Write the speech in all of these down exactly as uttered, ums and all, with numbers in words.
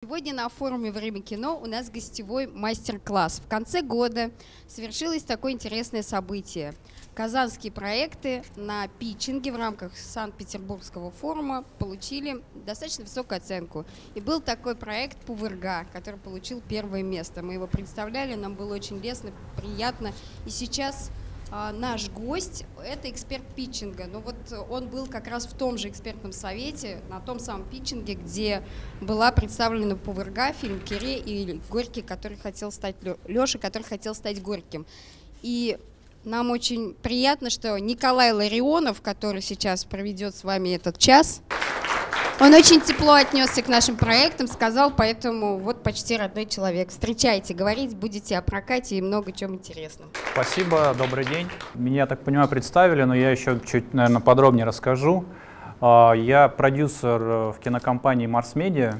Сегодня на форуме «Время кино» у нас гостевой мастер-класс. В конце года совершилось такое интересное событие. Казанские проекты на питчинге в рамках Санкт-Петербургского форума получили достаточно высокую оценку. И был такой проект «Пувырга», который получил первое место. Мы его представляли, нам было очень лестно, приятно. И сейчас а, наш гость – это эксперт питчинга. Но вот он был как раз в том же экспертном совете, на том самом питчинге, где была представлена «Пувырга», фильм Кире и Горький, который хотел стать Леша, который хотел стать Горьким. И нам очень приятно, что Николай Ларионов, который сейчас проведет с вами этот час, он очень тепло отнесся к нашим проектам, сказал, поэтому вот почти родной человек. Встречайте, говорить будете о прокате и много чем интересном. Спасибо, добрый день. Меня, так понимаю, представили, но я еще чуть, наверное, подробнее расскажу. Я продюсер в кинокомпании Mars Media,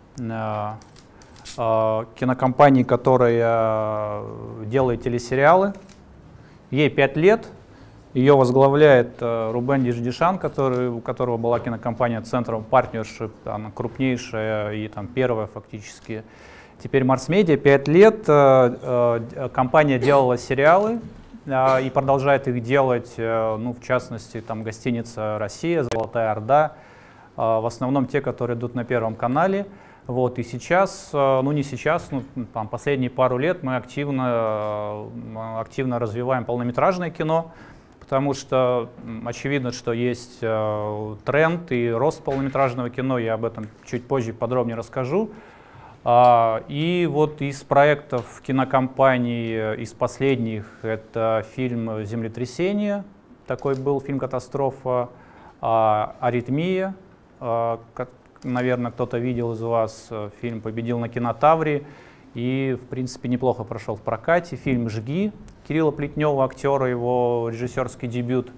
кинокомпании, которая делает телесериалы. Ей пять лет, ее возглавляет э, Рубен Дишдишан, который, у которого была кинокомпания Central Partnership, она крупнейшая и там, первая фактически. Теперь Mars Media, пять лет, э, э, компания делала сериалы э, и продолжает их делать, э, ну, в частности, там, «Гостиница Россия», «Золотая Орда», э, в основном те, которые идут на Первом канале. Вот, и сейчас, ну не сейчас, ну, там, последние пару лет мы активно, активно развиваем полнометражное кино, потому что очевидно, что есть э, тренд и рост полнометражного кино, я об этом чуть позже подробнее расскажу. А, и вот из проектов кинокомпании, из последних, это фильм «Землетрясение», такой был фильм «Катастрофа», а, «Аритмия», а, наверное, кто-то видел из вас, фильм победил на Кинотавре и, в принципе, неплохо прошел в прокате. Фильм «Жги» Кирилла Плетнева, актера, его режиссерский дебют.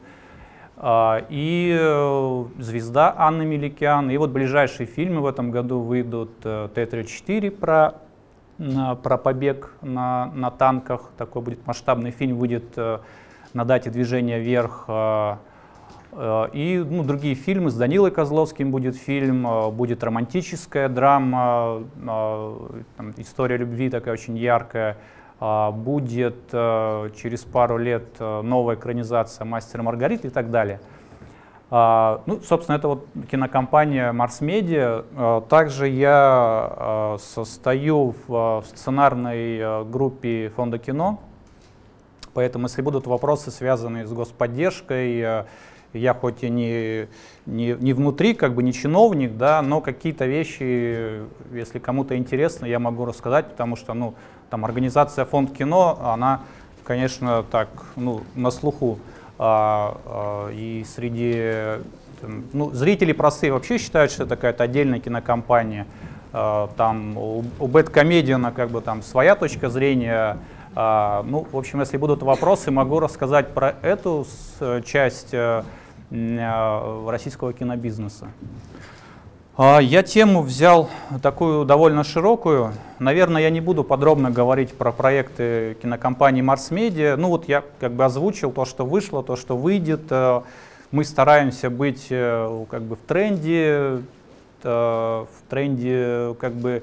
И «Звезда» Анны Меликян. И вот ближайшие фильмы в этом году выйдут Т тридцать четыре про, про побег на, на танках. Такой будет масштабный фильм, выйдет на дате «Движения вверх». И ну, другие фильмы, с Данилой Козловским будет фильм, будет романтическая драма, там, история любви такая очень яркая, будет через пару лет новая экранизация «Мастера и Маргариты» и так далее. Ну, собственно, это вот кинокомпания Mars Media. Также я состою в сценарной группе Фонда кино, поэтому если будут вопросы, связанные с господдержкой, я хоть и не, не, не внутри, как бы не чиновник, да, но какие-то вещи, если кому-то интересно, я могу рассказать, потому что, ну, там организация Фонд кино, она, конечно, так, ну, на слуху. А, а, и среди, там, ну, зрители простые вообще считают, что это какая-то отдельная кинокомпания. А, там у, у Бэдкомедиана как бы там своя точка зрения. А, ну, в общем, если будут вопросы, могу рассказать про эту с, часть а, российского кинобизнеса. А, я тему взял такую довольно широкую. Наверное, я не буду подробно говорить про проекты кинокомпании Mars Media. Ну вот я как бы озвучил то, что вышло, то, что выйдет. Мы стараемся быть как бы в тренде, в тренде как бы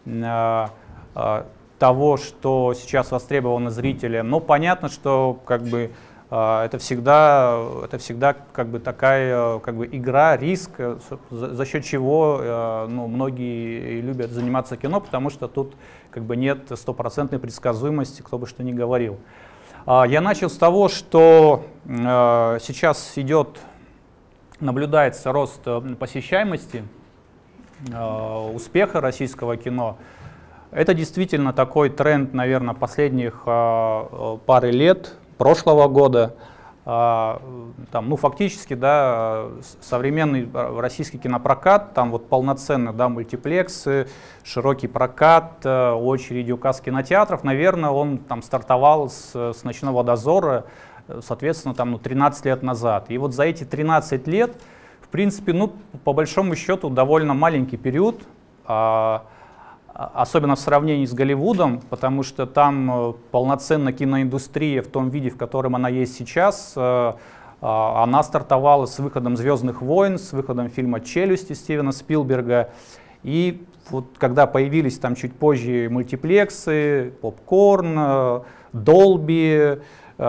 того, что сейчас востребовано зрителям. Но понятно, что как бы это всегда, это всегда как бы такая как бы игра, риск, за, за счет чего ну, многие любят заниматься кино, потому что тут как бы нет стопроцентной предсказуемости, кто бы что ни говорил. Я начал с того, что сейчас идет, наблюдается рост посещаемости, успеха российского кино. Это действительно такой тренд, наверное, последних э, пары лет, прошлого года. Э, там, ну, фактически, да, современный российский кинопрокат, там вот полноценно, да, мультиплексы, широкий прокат, э, очереди, указ кинотеатров, наверное, он там стартовал с, с «Ночного дозора», соответственно, там, ну, тринадцать лет назад. И вот за эти тринадцать лет, в принципе, ну, по большому счету, довольно маленький период, э, особенно в сравнении с Голливудом, потому что там полноценная киноиндустрия в том виде, в котором она есть сейчас, она стартовала с выходом «Звездных войн», с выходом фильма «Челюсти» Стивена Спилберга. И вот когда появились там чуть позже мультиплексы, попкорн, Dolby,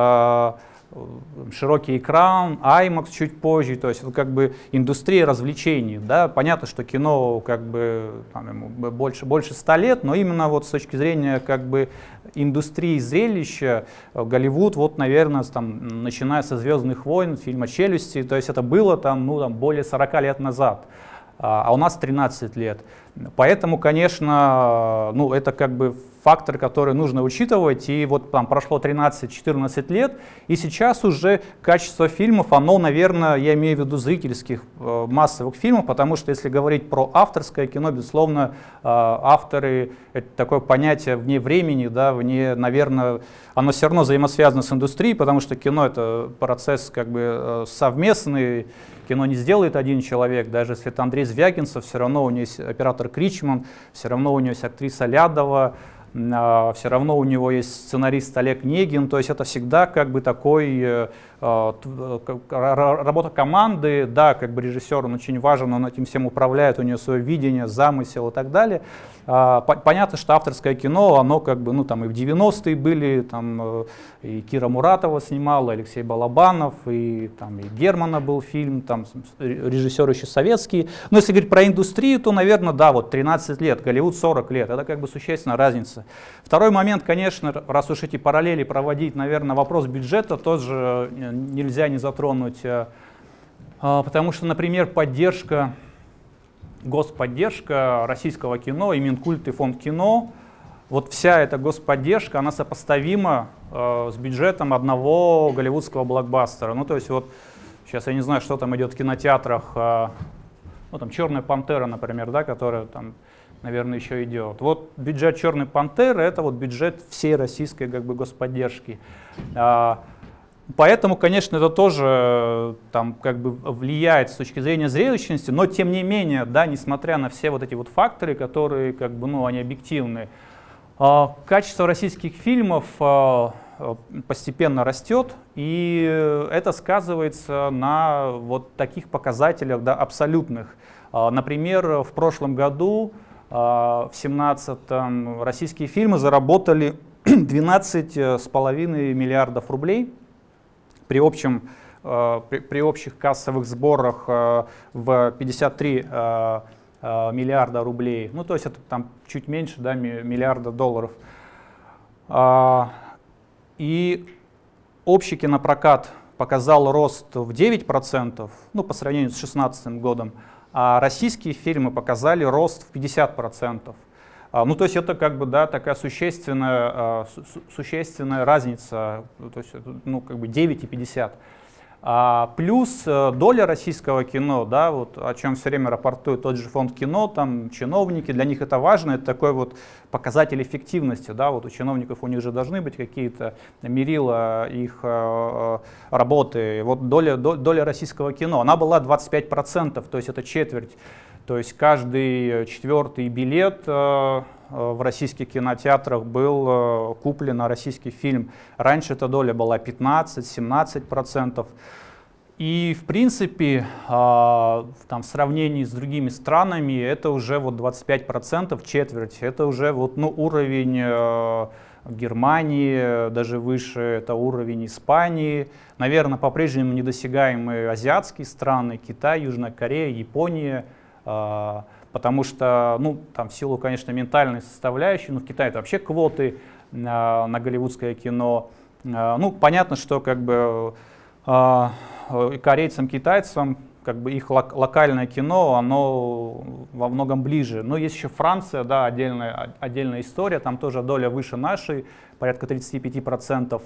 широкий экран, аймакс чуть позже, то есть как бы индустрия развлечений, да, понятно, что кино как бы там, ему больше, больше ста лет, но именно вот с точки зрения как бы индустрии зрелища Голливуд, вот, наверное, там, начиная со «Звездных войн», фильма «Челюсти», то есть это было там, ну, там, более сорока лет назад, а у нас тринадцать лет. Поэтому, конечно, ну, это как бы фактор, который нужно учитывать, и вот там прошло тринадцать-четырнадцать лет, и сейчас уже качество фильмов, оно, наверное, я имею в виду зрительских э, массовых фильмов, потому что если говорить про авторское кино, безусловно, э, авторы, это такое понятие вне времени, да, вне, наверное, оно все равно взаимосвязано с индустрией, потому что кино — это процесс как бы э, совместный, кино не сделает один человек, даже если это Андрей Звягинцев, все равно у него есть оператор Кричман, все равно у него есть актриса Лядова, все равно у него есть сценарист Олег Негин, то есть это всегда как бы такой э, работа команды, да, как бы режиссер, он очень важен, он этим всем управляет, у него свое видение, замысел и так далее. А, по понятно, что авторское кино, оно как бы, ну там и в девяностые были, там и Кира Муратова снимала, Алексей Балабанов, и там и Германа был фильм, там режиссеры еще советские. Но если говорить про индустрию, то, наверное, да, вот тринадцать лет, Голливуд сорок лет, это как бы существенная разница. Второй момент, конечно, раз уж эти параллели проводить, наверное, вопрос бюджета тоже нельзя не затронуть, потому что, например, поддержка, господдержка российского кино, и Минкульт, и Фонд кино, вот вся эта господдержка, она сопоставима с бюджетом одного голливудского блокбастера. Ну, то есть вот сейчас я не знаю, что там идет в кинотеатрах, ну, там «Черная пантера», например, да, которая там, наверное, еще идет. Вот бюджет «Черной пантеры» — это вот бюджет всей российской как бы господдержки. Поэтому, конечно, это тоже там, как бы влияет с точки зрения зрелищности, но тем не менее, да, несмотря на все вот эти вот факторы, которые как бы, ну, они объективны, э, качество российских фильмов э, постепенно растет, и это сказывается на вот таких показателях, да, абсолютных. Э, например, в прошлом году, э, в семнадцатом, российские фильмы заработали двенадцать с половиной миллиардов рублей. При, общем, э, при, при общих кассовых сборах э, в пятьдесят три э, э, миллиарда рублей, ну то есть это там чуть меньше, да, миллиарда долларов. А, и общий кинопрокат показал рост в девять процентов, ну по сравнению с две тысячи шестнадцатым годом, а российские фильмы показали рост в пятьдесят процентов. Ну, то есть это как бы, да, такая существенная, существенная разница, то есть, ну, как бы девять и пятьдесят. А, плюс доля российского кино, да, вот о чем все время рапортует тот же Фонд кино, там чиновники, для них это важно, это такой вот показатель эффективности, да, вот у чиновников, у них же должны быть какие-то мерила их э, работы. Вот доля, доля российского кино, она была двадцать пять процентов, то есть это четверть. То есть каждый четвертый билет э, в российских кинотеатрах был э, куплен на российский фильм. Раньше эта доля была пятнадцать-семнадцать процентов. И в принципе, э, там, в сравнении с другими странами, это уже вот двадцать пять процентов, четверть. Это уже вот, ну, уровень э, Германии, даже выше, это уровень Испании. Наверное, по-прежнему недосягаемые азиатские страны, Китай, Южная Корея, Япония. Потому что, ну, там в силу, конечно, ментальной составляющей, ну, в Китае это вообще квоты на, на голливудское кино. Ну, понятно, что как бы корейцам, китайцам, как бы их лок локальное кино, оно во многом ближе. Но есть еще Франция, да, отдельная, отдельная история, там тоже доля выше нашей, порядка тридцати пяти процентов.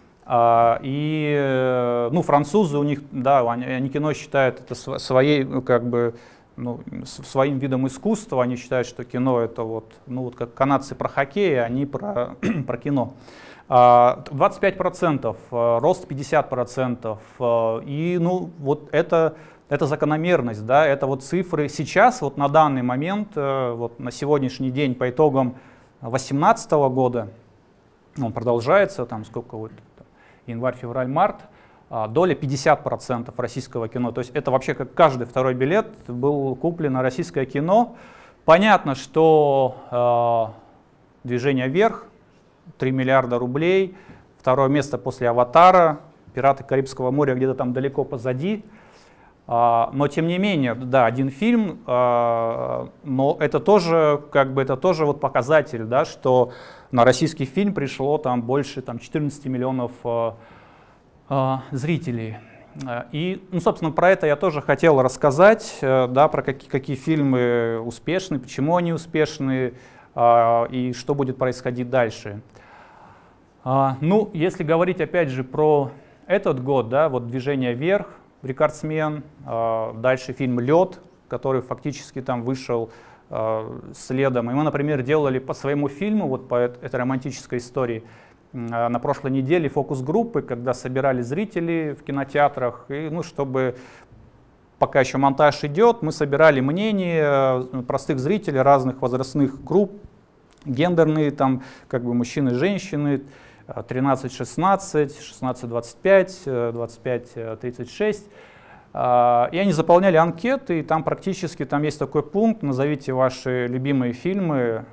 И, ну, французы у них, да, они, они кино считают это своей, ну, как бы, ну, своим видом искусства. Они считают, что кино это вот, ну, вот как канадцы про хоккей, а они про, про кино. двадцать пять процентов, рост пятьдесят процентов. И, ну, вот это, это закономерность, да, это вот цифры. Сейчас, вот на данный момент, вот на сегодняшний день по итогам две тысячи восемнадцатого года, он продолжается, там сколько вот, январь, февраль, март, доля пятьдесят процентов российского кино. То есть это вообще как каждый второй билет был куплен на российское кино. понятно, что э, «Движение вверх», три миллиарда рублей, второе место после «Аватара», «Пираты Карибского моря» где-то там далеко позади. Uh, но тем не менее, да, один фильм, uh, но это тоже, как бы, это тоже вот показатель, да, что на российский фильм пришло там больше там, четырнадцати миллионов uh, uh, зрителей. Uh, и, ну, собственно, про это я тоже хотел рассказать, uh, да, про какие, какие фильмы успешны, почему они успешны uh, и что будет происходить дальше. Uh, ну, если говорить опять же про этот год, да, вот «Движение вверх», «Рекордсмен», дальше фильм «Лед», который фактически там вышел следом. И мы, например, делали по своему фильму, вот по этой романтической истории, на прошлой неделе фокус-группы, когда собирали зрителей в кинотеатрах, и, ну, чтобы, пока еще монтаж идет, мы собирали мнения простых зрителей разных возрастных групп, гендерные, там, как бы мужчины и женщины, тринадцать шестнадцать, шестнадцать двадцать пять, двадцать пять тридцать шесть. И они заполняли анкеты, и там практически там есть такой пункт: назовите ваши любимые фильмы.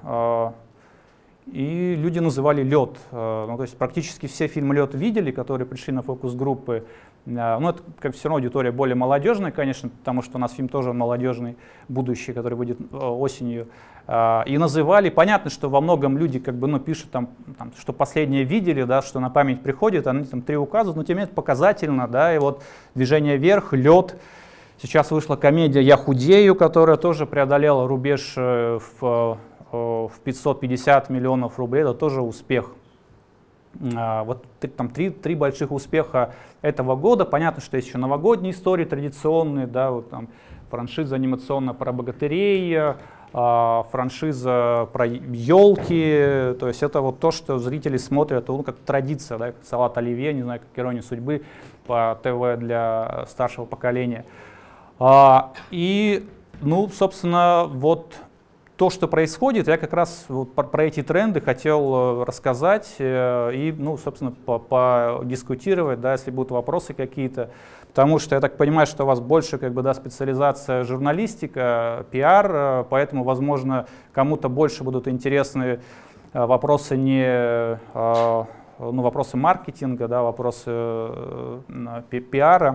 И люди называли «Лед». Ну, то есть практически все фильмы «Лед» видели, которые пришли на фокус-группы. Ну, это как все равно аудитория более молодежная, конечно, потому что у нас фильм тоже молодежный, будущий, который выйдет осенью. И называли, понятно, что во многом люди как бы, ну, пишут, там, там, что последнее видели, да, что на память приходит, они там три указывают, но тем не менее показательно, да, и вот «Движение вверх», «Лед». Сейчас вышла комедия «Я худею», которая тоже преодолела рубеж в, в пятьсот пятьдесят миллионов рублей, это тоже успех. Вот там три, три больших успеха этого года. Понятно, что есть еще новогодние истории традиционные, да, вот там франшиза анимационная про богатырей, франшиза про елки, то есть это вот то, что зрители смотрят, ну, как традиция, да, как «Салат оливье», не знаю, как «Ирония судьбы» по ТВ для старшего поколения. И, ну, собственно, вот то, что происходит, я как раз вот про, про эти тренды хотел рассказать и, ну, собственно, подискутировать, да, если будут вопросы какие-то. Потому что я так понимаю, что у вас больше как бы, да, специализация журналистика, пиар, поэтому, возможно, кому-то больше будут интересны вопросы не ну, вопросы маркетинга, да, вопросы пиара.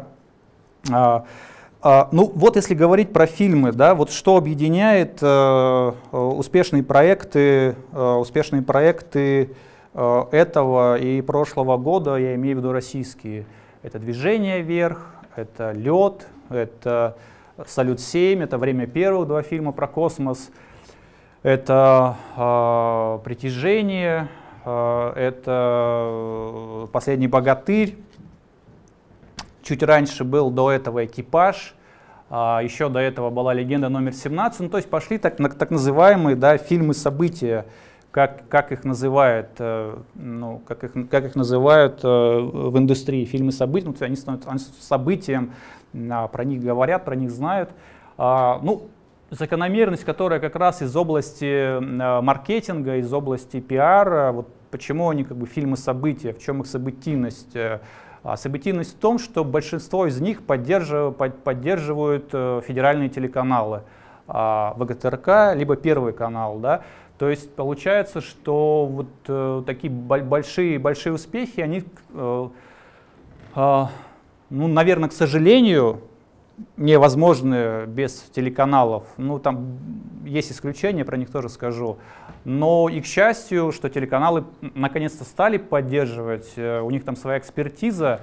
Ну вот если говорить про фильмы, да, вот что объединяет э, успешные проекты, э, успешные проекты э, этого и прошлого года, я имею в виду российские. Это «Движение вверх», это «Лед», это «Салют семь», это «Время первых», два фильма про космос, это э, «Притяжение», э, это «Последний богатырь». Чуть раньше был до этого «Экипаж», а еще до этого была «Легенда номер семнадцать». Ну, то есть пошли так, так называемые, да, фильмы-события, как, как их называют, э, ну, как их, как их называют э, в индустрии, фильмы-события. Ну, они становятся событием, а, про них говорят, про них знают. А, ну, закономерность, которая как раз из области э, маркетинга, из области пиара, вот почему они как бы фильмы-события, в чем их событийность. А событийность в том, что большинство из них поддерживают, поддерживают федеральные телеканалы, ВГТРК, либо Первый канал. Да? То есть получается, что вот э, такие большие, большие успехи, они, э, э, ну, наверное, к сожалению, невозможны без телеканалов. Ну, там есть исключения, про них тоже скажу. Но и к счастью, что телеканалы наконец-то стали поддерживать, у них там своя экспертиза.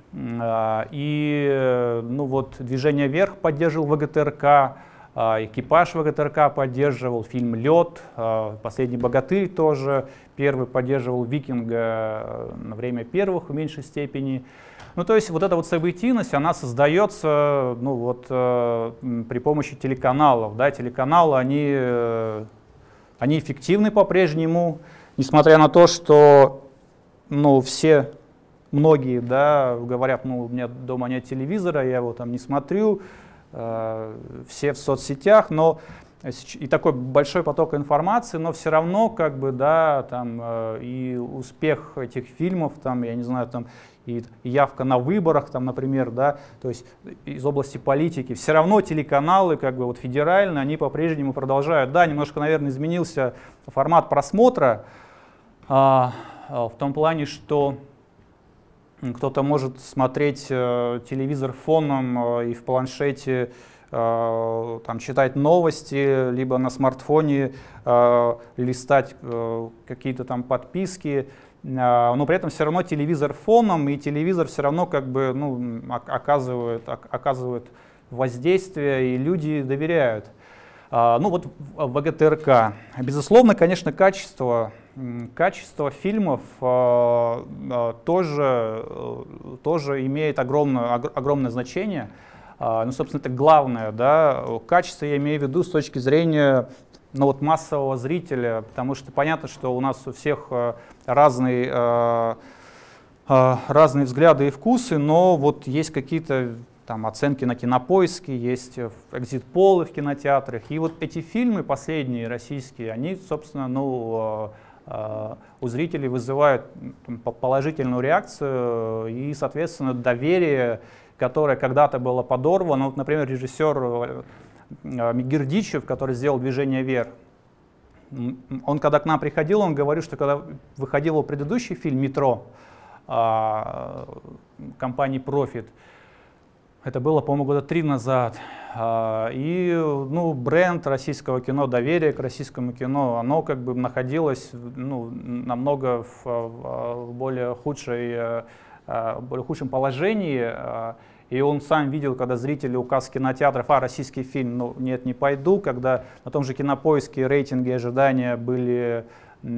И, ну вот, «Движение вверх» поддерживал ВГТРК, «Экипаж» ВГТРК поддерживал, фильм «Лед», «Последний богатырь» тоже, первый поддерживал «Викинга» на «Время первых» в меньшей степени. Ну, то есть вот эта вот событийность, она создается, ну, вот, э, при помощи телеканалов. Да? Телеканалы, они, э, они эффективны по-прежнему, несмотря на то, что, ну, все, многие, да, говорят, ну, у меня дома нет телевизора, я его там не смотрю, э, все в соцсетях, но и такой большой поток информации, но все равно как бы, да, там, и успех этих фильмов, там, я не знаю, там, и явка на выборах, там, например, да, то есть из области политики, все равно телеканалы, как бы вот федеральные, они по-прежнему продолжают. Да, немножко, наверное, изменился формат просмотра, а, а, в том плане, что кто-то может смотреть а, телевизор фоном а, и в планшете а, там, читать новости, либо на смартфоне а, листать а, какие-то там подписки. Но при этом все равно телевизор фоном, и телевизор все равно как бы, ну, оказывает, оказывает воздействие, и люди доверяют. Ну вот ВГТРК. Безусловно, конечно, качество, качество фильмов тоже, тоже имеет огромное, огромное значение. Ну, собственно, это главное, да. Качество я имею в виду с точки зрения, ну, вот массового зрителя, потому что понятно, что у нас у всех разные, разные взгляды и вкусы, но вот есть какие-то там оценки на Кинопоиске, есть экзит-полы в кинотеатрах, и вот эти фильмы последние российские, они, собственно, ну, у зрителей вызывают положительную реакцию и, соответственно, доверие, которое когда-то было подорвано. Вот, например, режиссер Мегердичев, который сделал «Движение вверх», он когда к нам приходил, он говорил, что когда выходил его предыдущий фильм «Метро» компании «Профит», это было, по-моему, года три назад, и, ну, бренд российского кино, доверие к российскому кино, оно как бы находилось, ну, намного в, в более худшей, более худшем положении. И он сам видел, когда зрители указ кинотеатров, а, российский фильм, ну, нет, не пойду, когда на том же Кинопоиске рейтинги ожидания были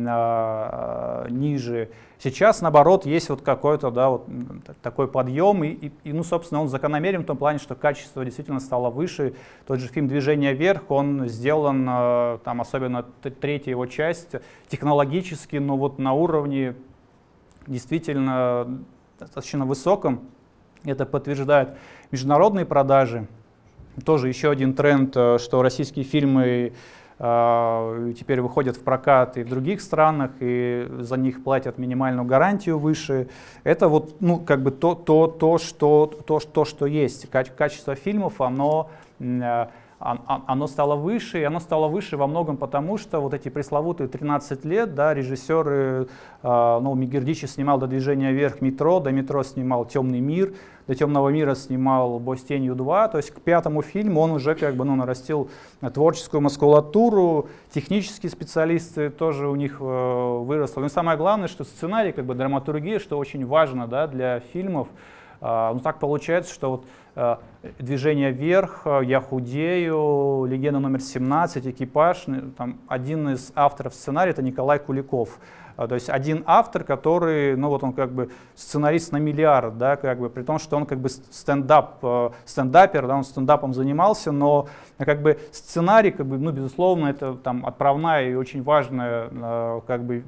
а, ниже. Сейчас, наоборот, есть вот какой-то, да, вот такой подъем, и, и, и, ну, собственно, он закономерен в том плане, что качество действительно стало выше. Тот же фильм «Движение вверх», он сделан, а, там, особенно третья его часть, технологически, но вот на уровне действительно достаточно высоком. Это подтверждает международные продажи. Тоже еще один тренд, что российские фильмы э, теперь выходят в прокат и в других странах, и за них платят минимальную гарантию выше. Это вот, ну, как бы то, то, то, что, то, то, что есть. Качество фильмов, оно, э, оно стало выше, и оно стало выше во многом потому, что вот эти пресловутые тринадцать лет, да, режиссеры, э, ну, Мегердичев снимал до «Движения вверх» «Метро», до «Метро» снимал «Темный мир», до «Темного мира» снимал «Бой с тенью два», то есть к пятому фильму он уже как бы, ну, нарастил творческую мускулатуру, технические специалисты тоже у них э, выросли. Но самое главное, что сценарий, как бы драматургия, что очень важно, да, для фильмов. Э, ну, так получается, что вот э, «Движение вверх», «Я худею», «Легенда номер семнадцать», «Экипаж», там, один из авторов сценария — это Николай Куликов. То есть один автор, который, ну вот он как бы сценарист на миллиард, да, как бы, при том, что он как бы стендап, стендапер, да, он стендапом занимался, но как бы сценарий, как бы, ну, безусловно, это там отправная и очень важная как бы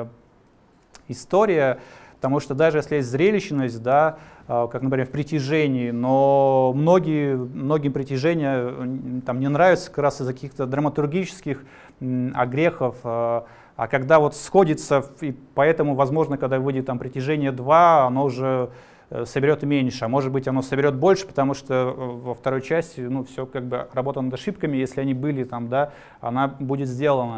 история, потому что даже если есть зрелищность, да, как, например, в «Притяжении», но многие, многим «Притяжение» там не нравится как раз из-за каких-то драматургических огрехов. А когда вот сходится, и поэтому, возможно, когда выйдет там «Притяжение два», оно уже соберет меньше, а может быть оно соберет больше, потому что во второй части, ну, все как бы работа над ошибками, если они были там, да, она будет сделана.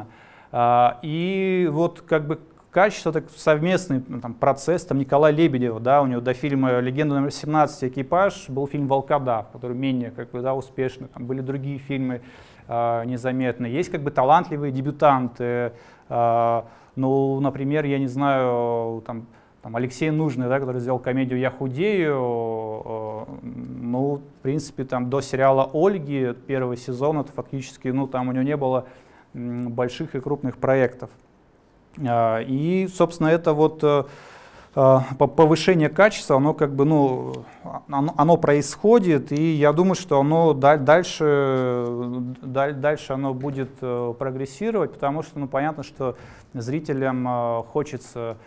И вот как бы качество, так, совместный там, процесс, там Николай Лебедев, да, у него до фильма «Легенда номер семнадцать», «Экипаж» был фильм «Волкодав», который менее как бы, да, успешный, там были другие фильмы э, незаметные. Есть как бы талантливые дебютанты, э, ну, например, я не знаю, там, там Алексей Нужный, да, который сделал комедию «Я худею», э, ну, в принципе, там до сериала «Ольги» первый сезон, это фактически, ну, там у него не было м, больших и крупных проектов. И, собственно, это вот повышение качества, оно как бы, ну, оно, оно происходит, и я думаю, что оно дальше, дальше оно будет прогрессировать, потому что, ну, понятно, что зрителям хочется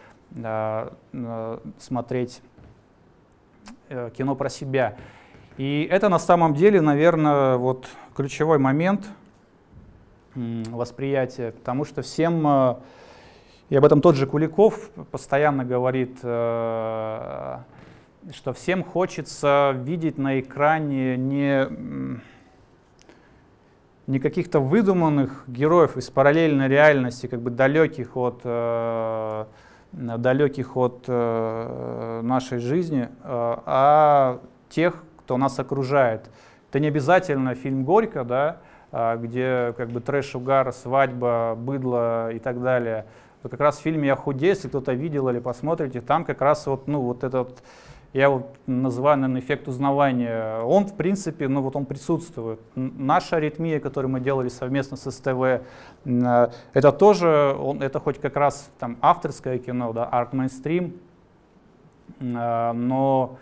смотреть кино про себя. И это на самом деле, наверное, вот ключевой момент, восприятия, потому что всем, и об этом тот же Куликов постоянно говорит, что всем хочется видеть на экране не, не каких-то выдуманных героев из параллельной реальности, как бы далеких от, далеких от нашей жизни, а тех, кто нас окружает. Это не обязательно фильм «Горько», да, где как бы трэш, угар, свадьба, быдло и так далее. То как раз в фильме «Я худею», если кто-то видел или посмотрите, там как раз вот, ну, вот этот, я вот называю, наверное, эффект узнавания, он в принципе, ну вот он присутствует. Наша аритмия, которую мы делали совместно с СТВ, это тоже, он, это хоть как раз там авторское кино, да, арт-мейнстрим, но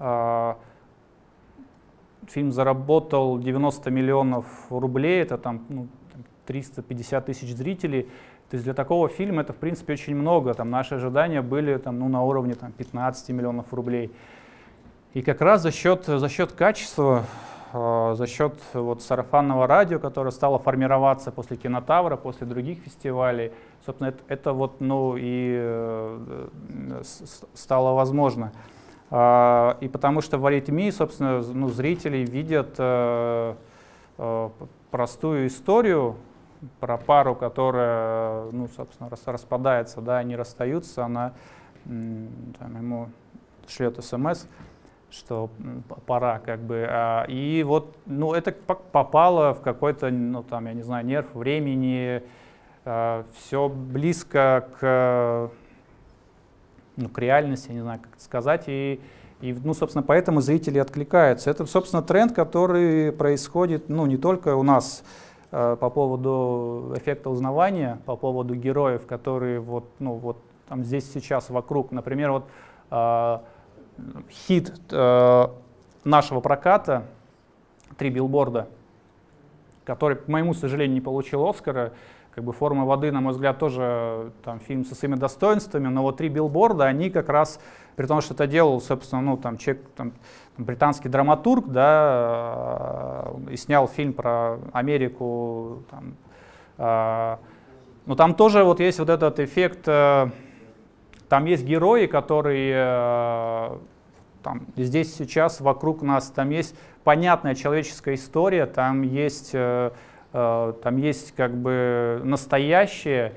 фильм заработал девяносто миллионов рублей, это там, ну, триста пятьдесят тысяч зрителей. То есть для такого фильма это, в принципе, очень много. Там наши ожидания были там, ну, на уровне там, пятнадцати миллионов рублей. И как раз за счет, за счет качества, э, за счет вот, сарафанного радио, которое стало формироваться после «Кинотавра», после других фестивалей, собственно, это, это вот, ну, и э, стало возможно. И потому что в аритмии, собственно, ну, зрители видят э, э, простую историю про пару, которая, ну, собственно, рас, распадается, да, они расстаются, она там, ему шлет смс, что пора, как бы. И вот, ну, это попало в какой-то, ну, там, я не знаю, нерв времени, э, все близко к Ну, к реальности, я не знаю, как это сказать, и, и, ну, собственно, поэтому зрители откликаются. Это, собственно, тренд, который происходит, ну, не только у нас э, по поводу эффекта узнавания, по поводу героев, которые вот, ну, вот там здесь сейчас вокруг. Например, вот э, хит э, нашего проката «Три билборда», который, к моему сожалению, не получил Оскара. Как бы «Форма воды», на мой взгляд, тоже там, фильм со своими достоинствами, но вот «Три билборда», они как раз, при том, что это делал, собственно, ну, там, человек, там, британский драматург, да, и снял фильм про Америку, там, э, но там тоже вот есть вот этот эффект, э, там есть герои, которые э, там, здесь сейчас вокруг нас, там есть понятная человеческая история, там есть... Э, Там есть как бы настоящее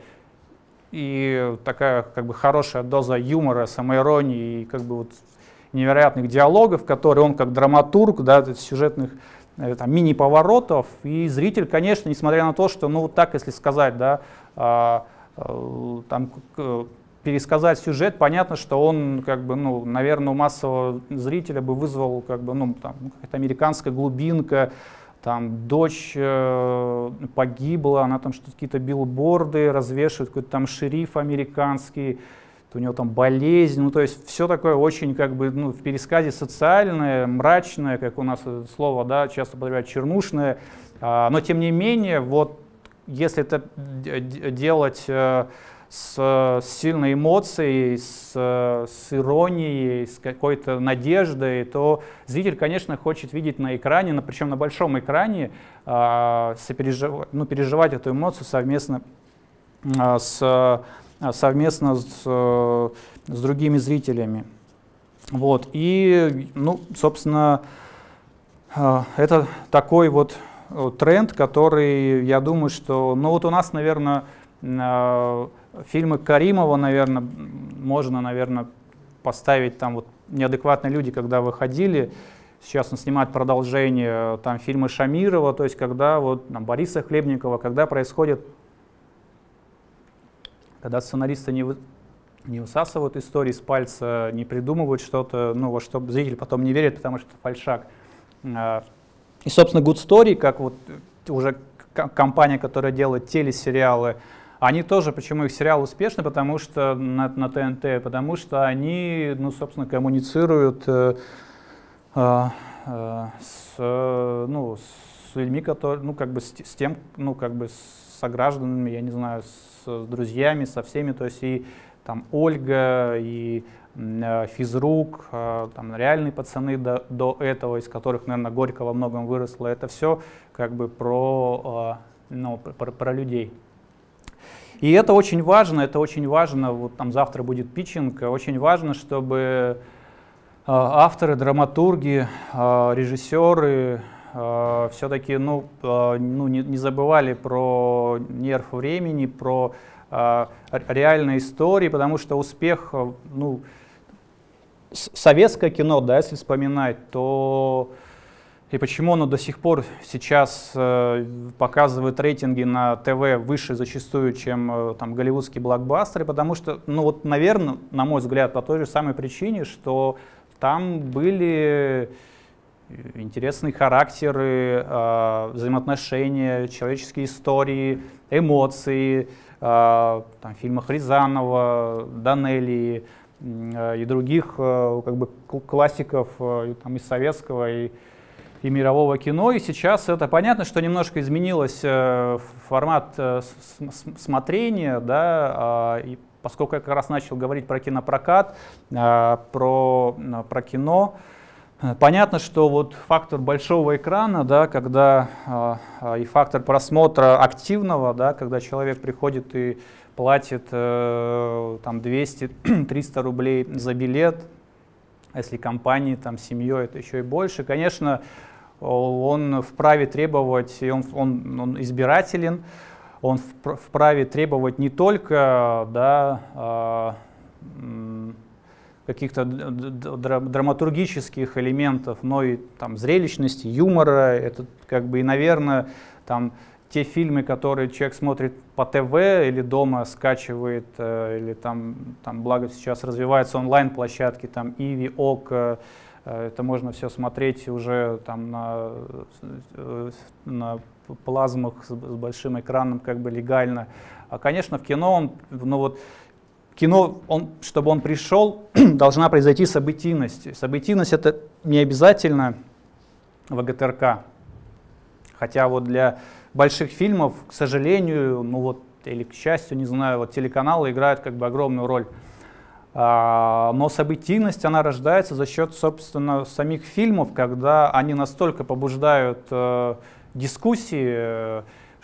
и такая как бы хорошая доза юмора, самоиронии и как бы вот невероятных диалогов, которые он как драматург, да, сюжетных там, мини-поворотов. И зритель, конечно, несмотря на то, что, ну вот так, если сказать, да, а, а, там, пересказать сюжет, понятно, что он, как бы, ну, наверное, у массового зрителя бы вызвал как бы, ну, там, какая-то американская глубинка. Там дочь э, погибла, она там что-то какие-то билборды развешивает, какой-то там шериф американский, у него там болезнь, ну то есть все такое очень как бы ну, в пересказе социальное, мрачное, как у нас это слово, да, часто употребляют, чернушное, а, но тем не менее вот если это делать э, с, с сильной эмоцией, с, с иронией, с какой-то надеждой, то зритель, конечно, хочет видеть на экране, но причем на большом экране, э, сопереживать, ну, переживать эту эмоцию совместно, э, с, совместно с, с другими зрителями. Вот. И, ну, собственно, э, это такой вот тренд, который, я думаю, что, ну вот у нас, наверное, э, фильмы Каримова, наверное, можно, наверное, поставить там вот «Неадекватные люди», когда выходили. Сейчас он снимает продолжение, там фильмы Шамирова, то есть когда вот там, Бориса Хлебникова, когда происходит, когда сценаристы не, вы, не высасывают истории с пальца, не придумывают что-то, ну, во что зритель потом не верит, потому что это фальшак. И, собственно, Good Story, как вот уже компания, которая делает телесериалы, они тоже, почему их сериал успешный, потому что на, на ТНТ, потому что они, ну, собственно, коммуницируют э, э, с, ну, с людьми, которые, ну, как бы с, с тем, ну, как бы с согражданами, я не знаю, с, с друзьями, со всеми, то есть и там Ольга, и э, Физрук, э, там реальные пацаны до, до этого, из которых, наверное, Горько во многом выросло, это все как бы про... Э, ну, про, про людей. И это очень важно, это очень важно, вот там завтра будет питчинг, очень важно, чтобы э, авторы, драматурги, э, режиссеры э, все-таки ну, э, ну, не, не забывали про нерв времени, про э, реальные истории, потому что успех, ну, советское кино, да, если вспоминать, то и почему оно до сих пор сейчас э, показывает рейтинги на ТВ выше зачастую, чем э, там голливудские блокбастеры, потому что, ну вот, наверное, на мой взгляд, по той же самой причине, что там были интересные характеры, э, взаимоотношения, человеческие истории, эмоции, э, там, в фильмах Рязанова, Данелии э, и других э, как бы классиков э, там, и советского, и и мирового кино, и сейчас это понятно, что немножко изменилось э, формат э, смотрения, да, э, и поскольку я как раз начал говорить про кинопрокат, э, про, э, про кино, э, понятно, что вот фактор большого экрана, да, когда э, и фактор просмотра активного, да, когда человек приходит и платит э, там двести-триста рублей за билет, если компании, там, семьей, это еще и больше, конечно, он вправе требовать, и он, он, он избирателен, он вправе требовать не только, да, каких-то драматургических элементов, но и там, зрелищности, юмора. Это как бы и, наверное, там, те фильмы, которые человек смотрит по ТВ или дома скачивает, или там, там благо сейчас развиваются онлайн-площадки, там Иви, ОК, это можно все смотреть уже там на, на плазмах с, с большим экраном, как бы легально. А, конечно, в кино, он, ну вот, кино, он, чтобы он пришел, должна произойти событийность. Событийность — это не обязательно ВГТРК. Хотя вот для больших фильмов, к сожалению, ну вот, или к счастью, не знаю, вот телеканалы играют как бы огромную роль. А, но событийность, она рождается за счет, собственно, самих фильмов, когда они настолько побуждают э, дискуссии, э,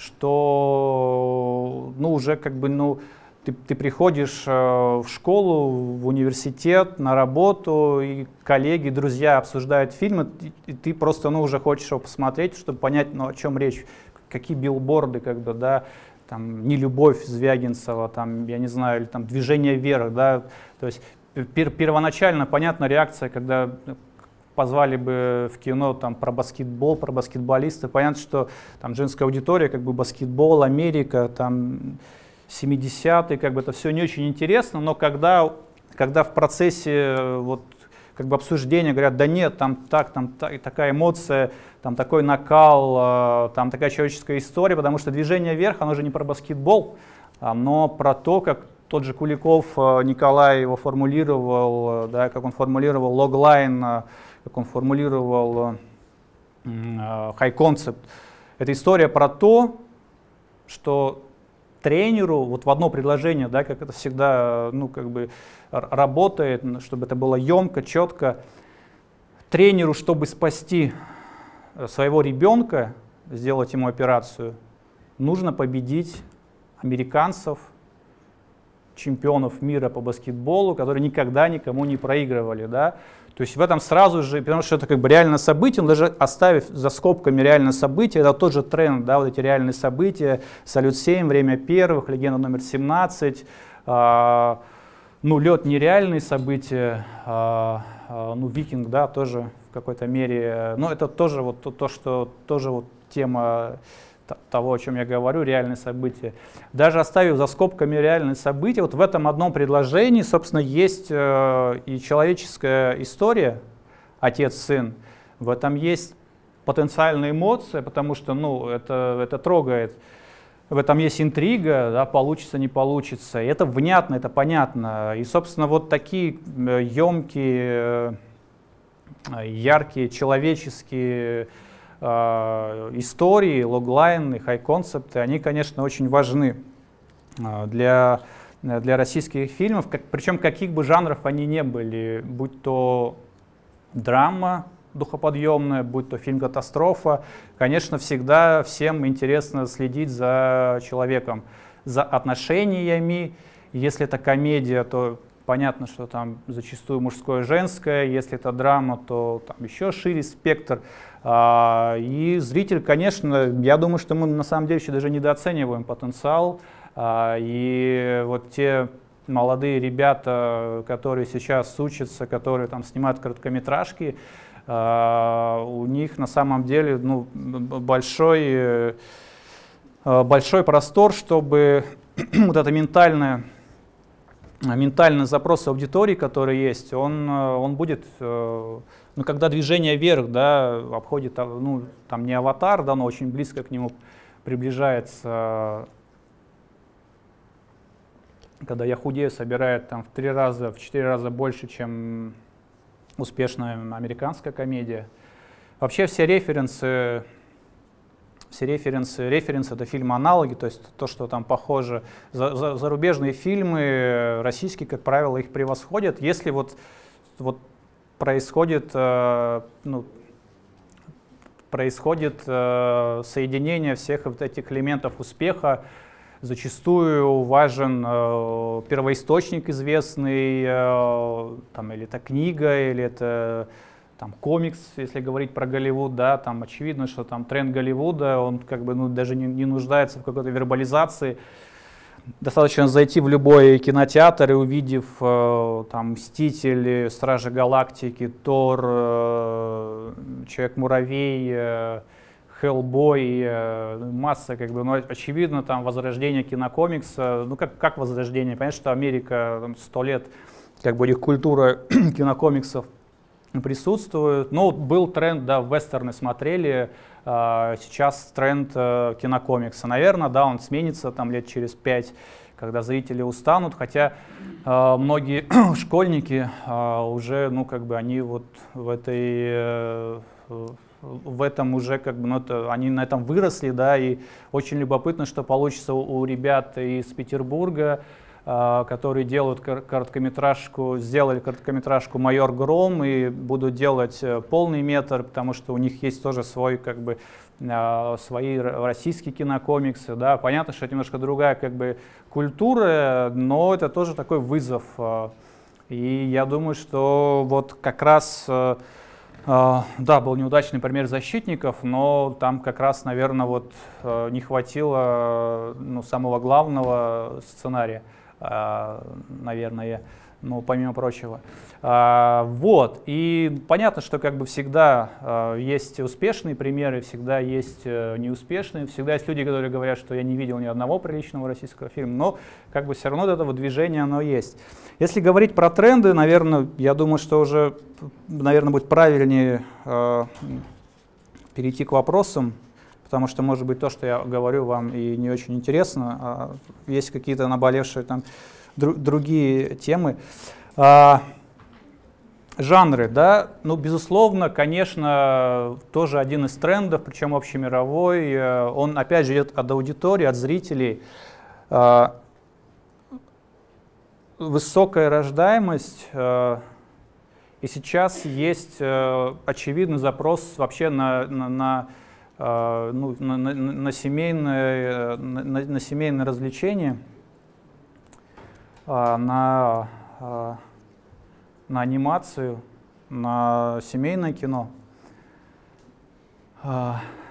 что, ну, уже как бы, ну, ты, ты приходишь э, в школу, в университет, на работу, и коллеги, друзья обсуждают фильмы, и, и ты просто, ну, уже хочешь его посмотреть, чтобы понять, ну, о чем речь, какие билборды, как бы, да, там, «Нелюбовь» Звягинцева, там, я не знаю, или там «Движение вверх», да, то есть пер первоначально, понятна реакция, когда позвали бы в кино там про баскетбол, про баскетболистов, понятно, что там женская аудитория, как бы баскетбол, Америка, там семидесятые, как бы это все не очень интересно, но когда, когда в процессе вот как бы обсуждения говорят, да нет, там так, там так, такая эмоция, там такой накал, там такая человеческая история, потому что «Движение вверх», оно же не про баскетбол, но про то, как тот же Куликов Николай его формулировал, да, как он формулировал логлайн, как он формулировал high concept. Это история про то, что тренеру вот в одно предложение, да, как это всегда, ну, как бы работает, чтобы это было емко, четко. Тренеру, чтобы спасти своего ребенка, сделать ему операцию, нужно победить американцев, чемпионов мира по баскетболу, которые никогда никому не проигрывали, да. То есть в этом сразу же, потому что это как бы реальное событие, он даже оставив за скобками реальное событие, это тот же тренд, да, вот эти реальные события, «Салют семь», «Время первых», «Легенда номер семнадцать», э, ну, «Лед» нереальные события, э, э, ну, «Викинг», да, тоже в какой-то мере, но это тоже вот то, то что тоже вот тема того, о чем я говорю, реальные события. Даже оставив за скобками реальные события, вот в этом одном предложении, собственно, есть э, и человеческая история, отец-сын, в этом есть потенциальная эмоция, потому что, ну, это, это трогает, в этом есть интрига, да, получится, не получится, и это внятно, это понятно. И, собственно, вот такие емкие, яркие, человеческие истории, логлайны, хай-концепты, они, конечно, очень важны для, для российских фильмов, как, причем каких бы жанров они ни были, будь то драма, духоподъемное, будь то фильм «Катастрофа». Конечно, всегда всем интересно следить за человеком, за отношениями. Если это комедия, то понятно, что там зачастую мужское и женское. Если это драма, то там еще шире спектр. И зритель, конечно, я думаю, что мы на самом деле еще даже недооцениваем потенциал. И вот те молодые ребята, которые сейчас учатся, которые там снимают короткометражки, у них на самом деле ну, большой, большой простор, чтобы вот это ментальное, ментальный запрос аудитории, который есть, он, он будет, ну, когда движение вверх, да, обходит, ну, там не аватар, да, но очень близко к нему приближается. Когда я худею, собирает там в три раза, в четыре раза больше, чем успешная американская комедия. Вообще все референсы, все референсы, референсы это фильмы-аналоги, то есть то, что там похоже. За, за, зарубежные фильмы, российские, как правило, их превосходят. Если вот, вот происходит, э, ну, происходит э, соединение всех вот этих элементов успеха, зачастую важен э, первоисточник известный, э, там, или это книга, или это там, комикс, если говорить про Голливуд, да, там очевидно, что там тренд Голливуда, он как бы ну, даже не, не нуждается в какой-то вербализации. Достаточно зайти в любой кинотеатр и увидев э, там «Мстители», «Стражи Галактики», «Тор», э, «Человек-муравей», э, Хеллбой, масса, как бы, ну, очевидно, там возрождение кинокомикса, ну как, как возрождение, понятно, что Америка сто лет, как бы их культура кинокомиксов присутствует, но был тренд, да, вестерны смотрели, а, сейчас тренд а, кинокомикса, наверное, да, он сменится там лет через пять, когда зрители устанут, хотя а, многие школьники а, уже, ну как бы, они вот в этой а, в этом уже как бы, ну, это, они на этом выросли, да, и очень любопытно, что получится у, у ребят из Петербурга, э, которые делают кор короткометражку, сделали короткометражку «Майор Гром» и будут делать полный метр, потому что у них есть тоже свой, как бы, э, свои российские кинокомиксы, да, понятно, что это немножко другая, как бы, культура, но это тоже такой вызов, э, и я думаю, что вот как раз э, Uh, да, был неудачный пример «Защитников», но там как раз, наверное, вот, uh, не хватило ну, самого главного сценария, uh, наверное, ну, помимо прочего. Uh, вот, и понятно, что как бы всегда uh, есть успешные примеры, всегда есть uh, неуспешные, всегда есть люди, которые говорят, что я не видел ни одного приличного российского фильма, но как бы все равно вот этого движения оно есть. Если говорить про тренды, наверное, я думаю, что уже, наверное, будет правильнее э, перейти к вопросам, потому что, может быть, то, что я говорю, вам и не очень интересно, а есть какие-то наболевшие там дру другие темы. А, жанры, да, ну, безусловно, конечно, тоже один из трендов, причем общемировой, он, опять же, идет от аудитории, от зрителей. А, высокая рождаемость, э, и сейчас есть э, очевидный запрос вообще на, на, на, э, ну, на, на, на, семейное, на, на семейное развлечение, э, на, э, на анимацию, на семейное кино. Э,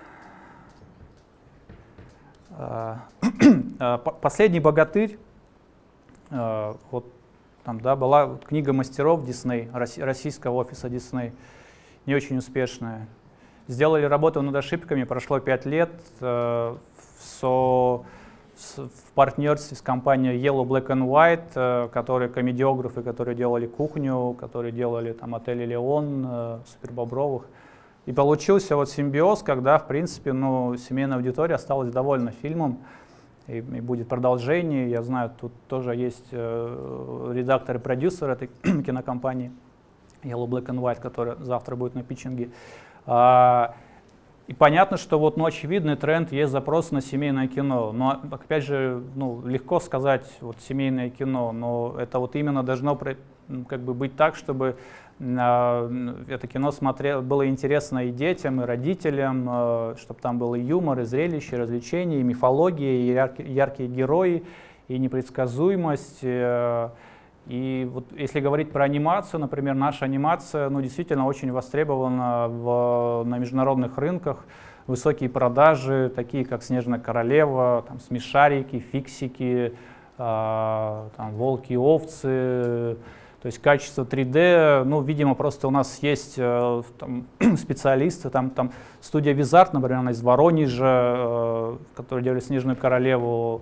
э, «Последний богатырь». Uh, вот там, да, была вот книга мастеров Дисней, российского офиса Дисней, не очень успешная. Сделали работу над ошибками, прошло пять лет uh, со, с, в партнерстве с компанией Yellow Black and White, uh, которые комедиографы, которые делали «Кухню», которые делали там «Отель Элеон», uh, «Супербобровых». И получился вот симбиоз, когда, в принципе, ну, семейная аудитория осталась довольна фильмом. И, и будет продолжение. Я знаю, тут тоже есть э, редактор и продюсер этой кинокомпании Yellow Black and White, который завтра будет на питчинге. А, и понятно, что вот, ну, очевидный тренд, есть запрос на семейное кино. Но, опять же, ну, легко сказать вот семейное кино, но это вот именно должно как бы быть так, чтобы э, это кино смотрело, было интересно и детям, и родителям, э, чтобы там был и юмор, и зрелище, и развлечения, и мифология, и яркие, яркие герои, и непредсказуемость. Э, И вот если говорить про анимацию, например, наша анимация, ну, действительно очень востребована в, на международных рынках. Высокие продажи, такие как «Снежная королева», там, «Смешарики», «Фиксики», э, там, «Волки и овцы». То есть качество три дэ, ну, видимо, просто у нас есть э, там, специалисты, там, там студия Визарт, например, она из Воронежа, э, которая делали «Снежную королеву»,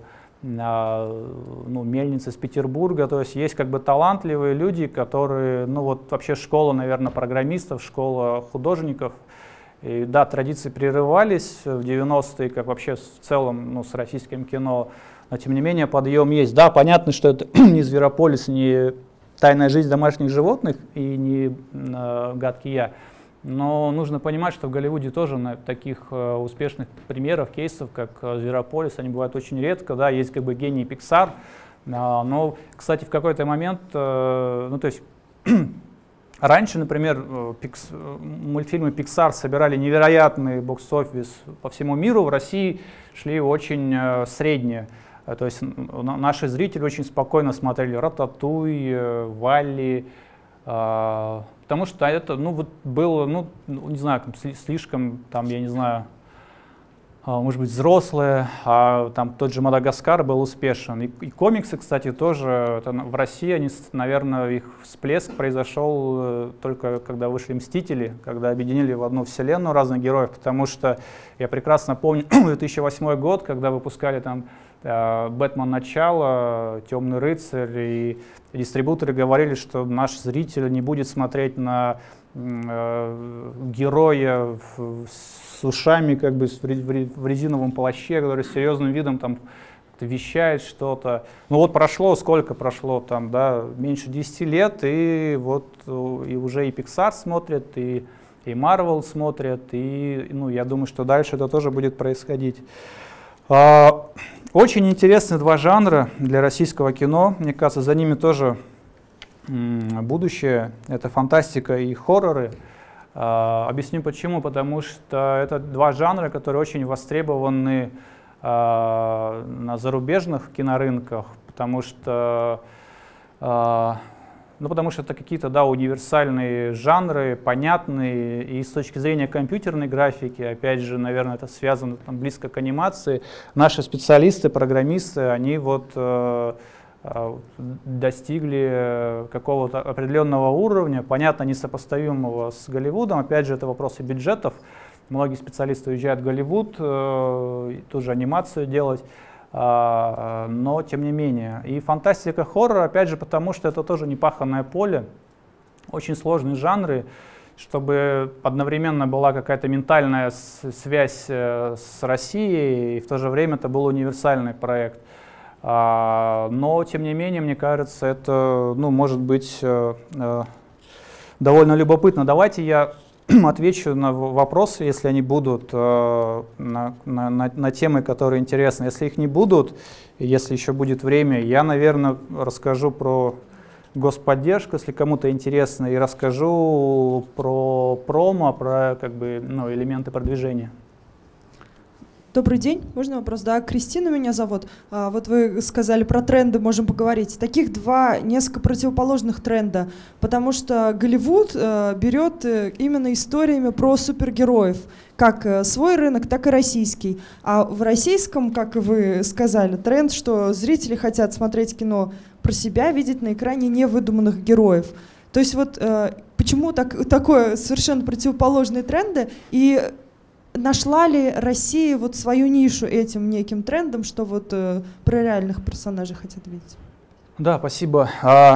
ну, мельницы из Петербурга, то есть есть как бы талантливые люди, которые, ну вот вообще школа, наверное, программистов, школа художников. И да, традиции прерывались в девяностые, как вообще в целом, ну, с российским кино, но тем не менее подъем есть. Да, понятно, что это не «Зверополис», не «Тайная жизнь домашних животных» и не э, «Гадкий я». Но нужно понимать, что в Голливуде тоже на таких э, успешных примеров, кейсов, как э, «Зверополис», они бывают очень редко. Да, есть как бы гений Pixar. Э, но, кстати, в какой-то момент, э, ну то есть раньше, например, э, пикс, мультфильмы Pixar собирали невероятный бокс-офис по всему миру. В России шли очень э, средние. Э, то есть наши зрители очень спокойно смотрели «Рататуй», э, «Валли». Э, Потому что это, ну, вот было, ну, не знаю, слишком, там, я не знаю, может быть, взрослые, а там тот же «Мадагаскар» был успешен. И, и комиксы, кстати, тоже, это, в России, они, наверное, их всплеск произошел только когда вышли «Мстители», когда объединили в одну вселенную разных героев, потому что я прекрасно помню две тысячи восьмой год, когда выпускали там «Бэтмен. Начало», «Темный рыцарь», и дистрибьюторы говорили, что наш зритель не будет смотреть на э, героя в, с ушами, как бы в резиновом плаще, который с серьезным видом там вещает что-то. Ну вот прошло, сколько прошло там, да, меньше десяти лет, и вот и уже и Pixar смотрят, и, и Marvel смотрят, и, ну, я думаю, что дальше это тоже будет происходить. Очень интересны два жанра для российского кино. Мне кажется, за ними тоже будущее. Это фантастика и хорроры. Объясню почему. Потому что это два жанра, которые очень востребованы на зарубежных кинорынках. Потому что, ну, потому что это какие-то, да, универсальные жанры, понятные, и с точки зрения компьютерной графики, опять же, наверное, это связано там близко к анимации. Наши специалисты, программисты, они вот э, э, достигли какого-то определенного уровня, понятно, несопоставимого с Голливудом. Опять же, это вопросы бюджетов. Многие специалисты уезжают в Голливуд, э, тоже анимацию делать. Но тем не менее. И фантастика, хоррор, опять же, потому что это тоже непаханное поле, очень сложные жанры, чтобы одновременно была какая-то ментальная связь с Россией, и в то же время это был универсальный проект. Но тем не менее, мне кажется, это, ну, может быть довольно любопытно. Давайте я отвечу на вопросы, если они будут, на, на, на, на темы, которые интересны. Если их не будут, если еще будет время, я, наверное, расскажу про господдержку, если кому-то интересно, и расскажу про промо, про как бы, ну, элементы продвижения. Добрый день. Можно вопрос? Да, Кристина меня зовут. А, вот вы сказали про тренды, можем поговорить. Таких два несколько противоположных тренда, потому что Голливуд э, берет э, именно историями про супергероев, как э, свой рынок, так и российский. А в российском, как и вы сказали, тренд, что зрители хотят смотреть кино про себя, видеть на экране невыдуманных героев. То есть вот э, почему так, такое совершенно противоположные тренды, и нашла ли Россия вот свою нишу этим неким трендом, что вот э, про реальных персонажей хотят видеть? Да, спасибо. А,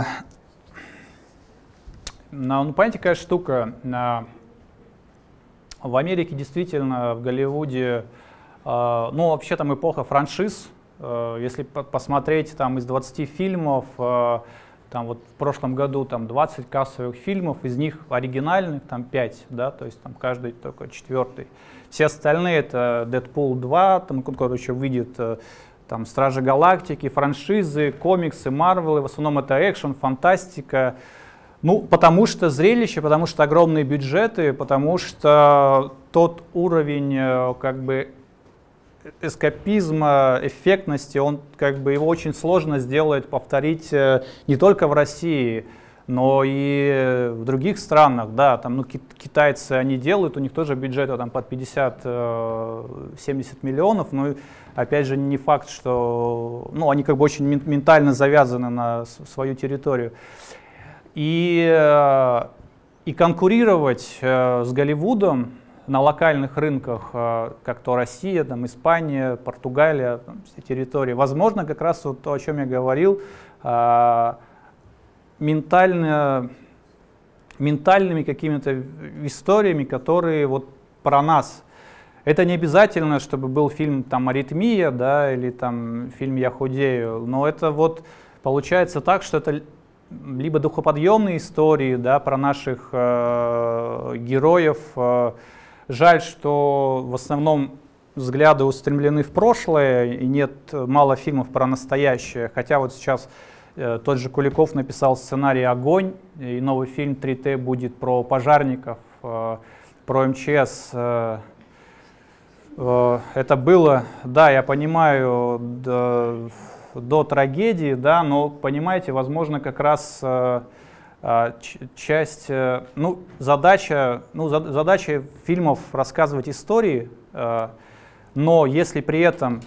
ну, понимаете, какая штука? А, в Америке действительно, в Голливуде, а, ну, вообще там эпоха франшиз. А, если по посмотреть там из двадцати фильмов, а, Там вот в прошлом году там двадцать кассовых фильмов, из них оригинальных там пять, да, то есть там каждый только четвертый. Все остальные это Дэдпул два, там, короче, выйдет там Стражи Галактики, франшизы, комиксы, Марвелы, в основном это экшен, фантастика. Ну, потому что зрелище, потому что огромные бюджеты, потому что тот уровень как бы эскапизма, эффектности, он как бы его очень сложно сделать, повторить не только в России, но и в других странах, да, там, ну, китайцы они делают, у них тоже бюджеты там под пятьдесят-семьдесят миллионов, но опять же не факт, что, ну, они как бы очень ментально завязаны на свою территорию. И, и конкурировать с Голливудом на локальных рынках, как то Россия, там, Испания, Португалия, там, все территории, возможно, как раз вот то, о чем я говорил, ментально, ментальными какими-то историями, которые вот про нас. Это не обязательно, чтобы был фильм там «Аритмия», да, или там фильм «Я худею», но это вот получается так, что это либо духоподъемные истории, да, про наших э, героев. Э, жаль, что в основном взгляды устремлены в прошлое, и нет мало фильмов про настоящее, хотя вот сейчас тот же Куликов написал сценарий «Огонь», и новый фильм три Т будет про пожарников, про эм че эс. Это было, да, я понимаю, до, до трагедии, да, но, понимаете, возможно, как раз часть, ну, задача, ну, задача фильмов рассказывать истории, но если при этом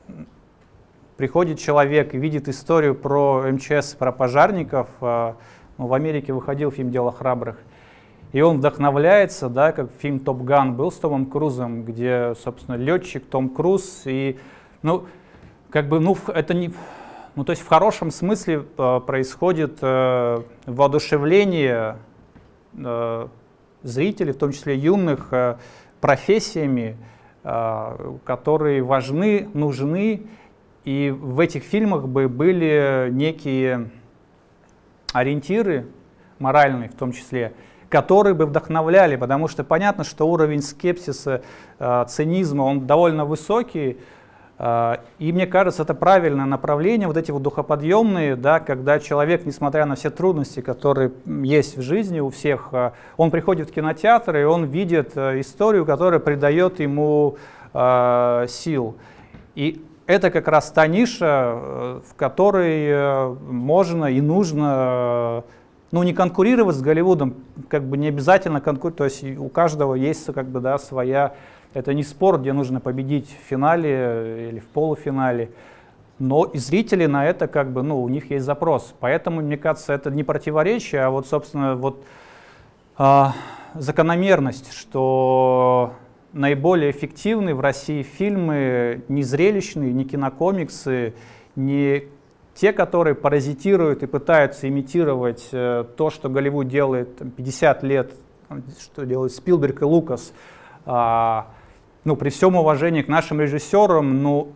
приходит человек и видит историю про эм че эс, про пожарников. Ну, в Америке выходил фильм «Дело храбрых». И он вдохновляется, да, как фильм «Топ Ган» был с Томом Крузом, где, собственно, летчик Том Круз. И, ну, как бы, ну, это не... Ну, то есть в хорошем смысле э, происходит э, воодушевление э, зрителей, в том числе юных, э, профессиями, э, которые важны, нужны. И в этих фильмах бы были некие ориентиры, моральные в том числе, которые бы вдохновляли, потому что понятно, что уровень скепсиса, э, цинизма, он довольно высокий, э, и мне кажется, это правильное направление, вот эти вот духоподъемные, да, когда человек, несмотря на все трудности, которые есть в жизни у всех, э, он приходит в кинотеатр, и он видит э, историю, которая придает ему э, сил. И это как раз та ниша, в которой можно и нужно, ну, не конкурировать с Голливудом, как бы не обязательно конкурировать, то есть у каждого есть как бы, да, своя, это не спорт, где нужно победить в финале или в полуфинале, но и зрители на это как бы, ну, у них есть запрос, поэтому, мне кажется, это не противоречие, а вот, собственно, вот а, закономерность, что наиболее эффективны в России фильмы не зрелищные, не кинокомиксы, не те, которые паразитируют и пытаются имитировать э, то, что Голливуд делает там, пятьдесят лет, что делают Спилберг и Лукас. А, ну, при всем уважении к нашим режиссерам, ну,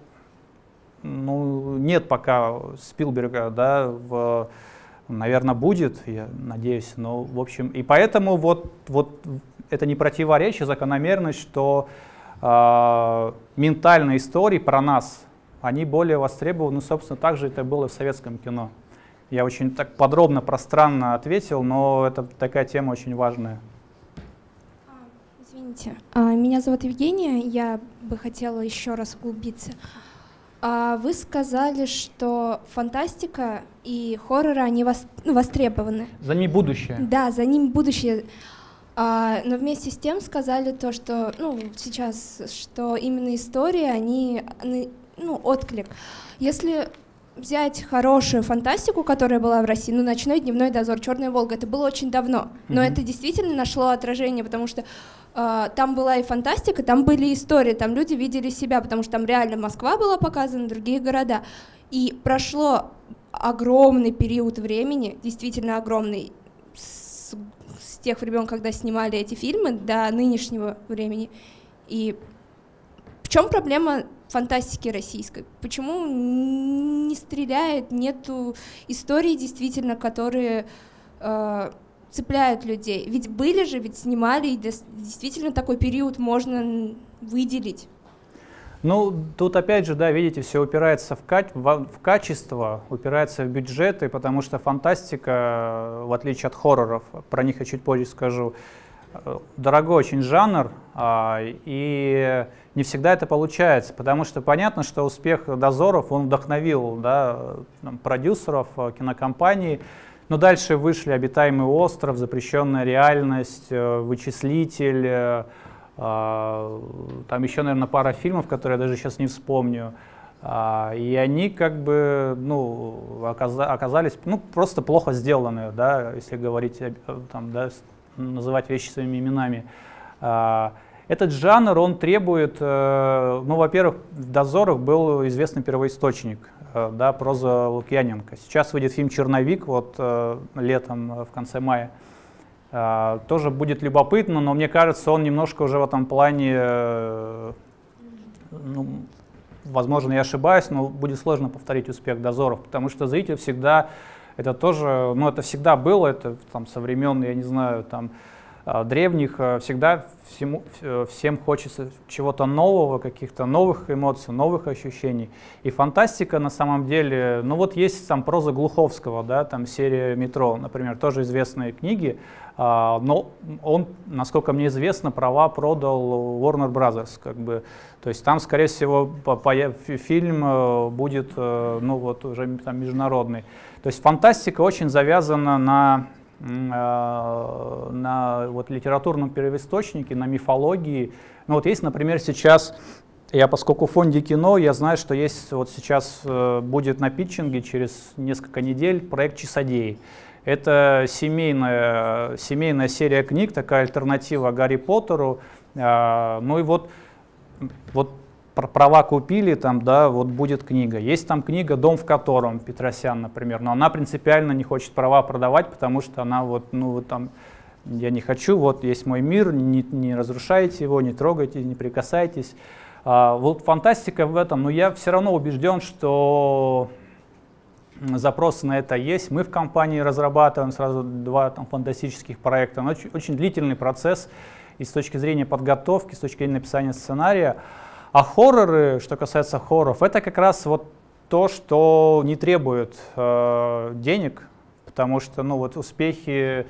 ну нет пока Спилберга, да, в, наверное, будет, я надеюсь, но, в общем, и поэтому вот, вот это не противоречие, закономерность, что э, ментальные истории про нас, они более востребованы, собственно, так же это было в советском кино. Я очень так подробно, пространно ответил, но это такая тема очень важная. Извините, меня зовут Евгения, я бы хотела еще раз углубиться. Вы сказали, что фантастика и хорроры, они востребованы. За ними будущее. Да, за ними будущее. А, но вместе с тем сказали то, что, ну, сейчас, что именно истории, они, ну, отклик. Если взять хорошую фантастику, которая была в России, ну, «Ночной дневной дозор», «Черная Волга», это было очень давно, но mm-hmm. это действительно нашло отражение, потому что э, там была и фантастика, там были истории, там люди видели себя, потому что там реально Москва была показана, другие города. И прошло огромный период времени, действительно огромный, с, с тех времен, когда снимали эти фильмы, до нынешнего времени. И в чем проблема фантастики российской? Почему не стреляет, нету историй действительно, которые э, цепляют людей? Ведь были же, ведь снимали, и действительно такой период можно выделить. Ну, тут опять же, да, видите, все упирается в, ка в, в качество, упирается в бюджеты, потому что фантастика, в отличие от хорроров, про них я чуть позже скажу, дорогой очень жанр, а, и не всегда это получается, потому что понятно, что успех «Дозоров», он вдохновил, да, там, продюсеров, кинокомпаний, но дальше вышли «Обитаемый остров», «Запрещенная реальность», «Вычислитель», там еще, наверное, пара фильмов, которые я даже сейчас не вспомню. И они как бы, ну, оказались, ну, просто плохо сделаны, да, если говорить, там, да, называть вещи своими именами. Этот жанр, он требует, ну, во-первых, в «Дозорах» был известный первоисточник, да, проза Лукьяненко. Сейчас выйдет фильм «Черновик», вот летом, в конце мая. Uh, тоже будет любопытно, но мне кажется, он немножко уже в этом плане, uh, ну, возможно, я ошибаюсь, но будет сложно повторить успех «Дозоров», потому что зритель всегда, это тоже, ну, это всегда было, это там со времен, я не знаю, там, древних, всегда всему, всем хочется чего-то нового, каких-то новых эмоций, новых ощущений. И фантастика на самом деле, ну вот есть там проза Глуховского, да, там серия «Метро», например, тоже известные книги, но он, насколько мне известно, права продал Warner Brothers, как бы, то есть там, скорее всего, фильм будет, ну вот, уже там международный. То есть фантастика очень завязана на на вот литературном первоисточнике, на мифологии. Ну вот есть, например, сейчас, я поскольку в фонде кино, я знаю, что есть вот сейчас э, будет на питчинге через несколько недель проект «Часодеи». Это семейная, семейная серия книг, такая альтернатива Гарри Поттеру. Э, ну и вот, вот права купили, там, да, вот будет книга. Есть там книга «Дом в котором» Петросян, например, но она принципиально не хочет права продавать, потому что она вот, ну вот там, я не хочу, вот есть мой мир, не, не разрушайте его, не трогайте, не прикасайтесь. А, вот фантастика в этом, но я все равно убежден, что запросы на это есть. Мы в компании разрабатываем сразу два там фантастических проекта, но очень, очень длительный процесс и с точки зрения подготовки, с точки зрения написания сценария. А хорроры, что касается хорроров, это как раз вот то, что не требует э, денег, потому что, ну, вот успехи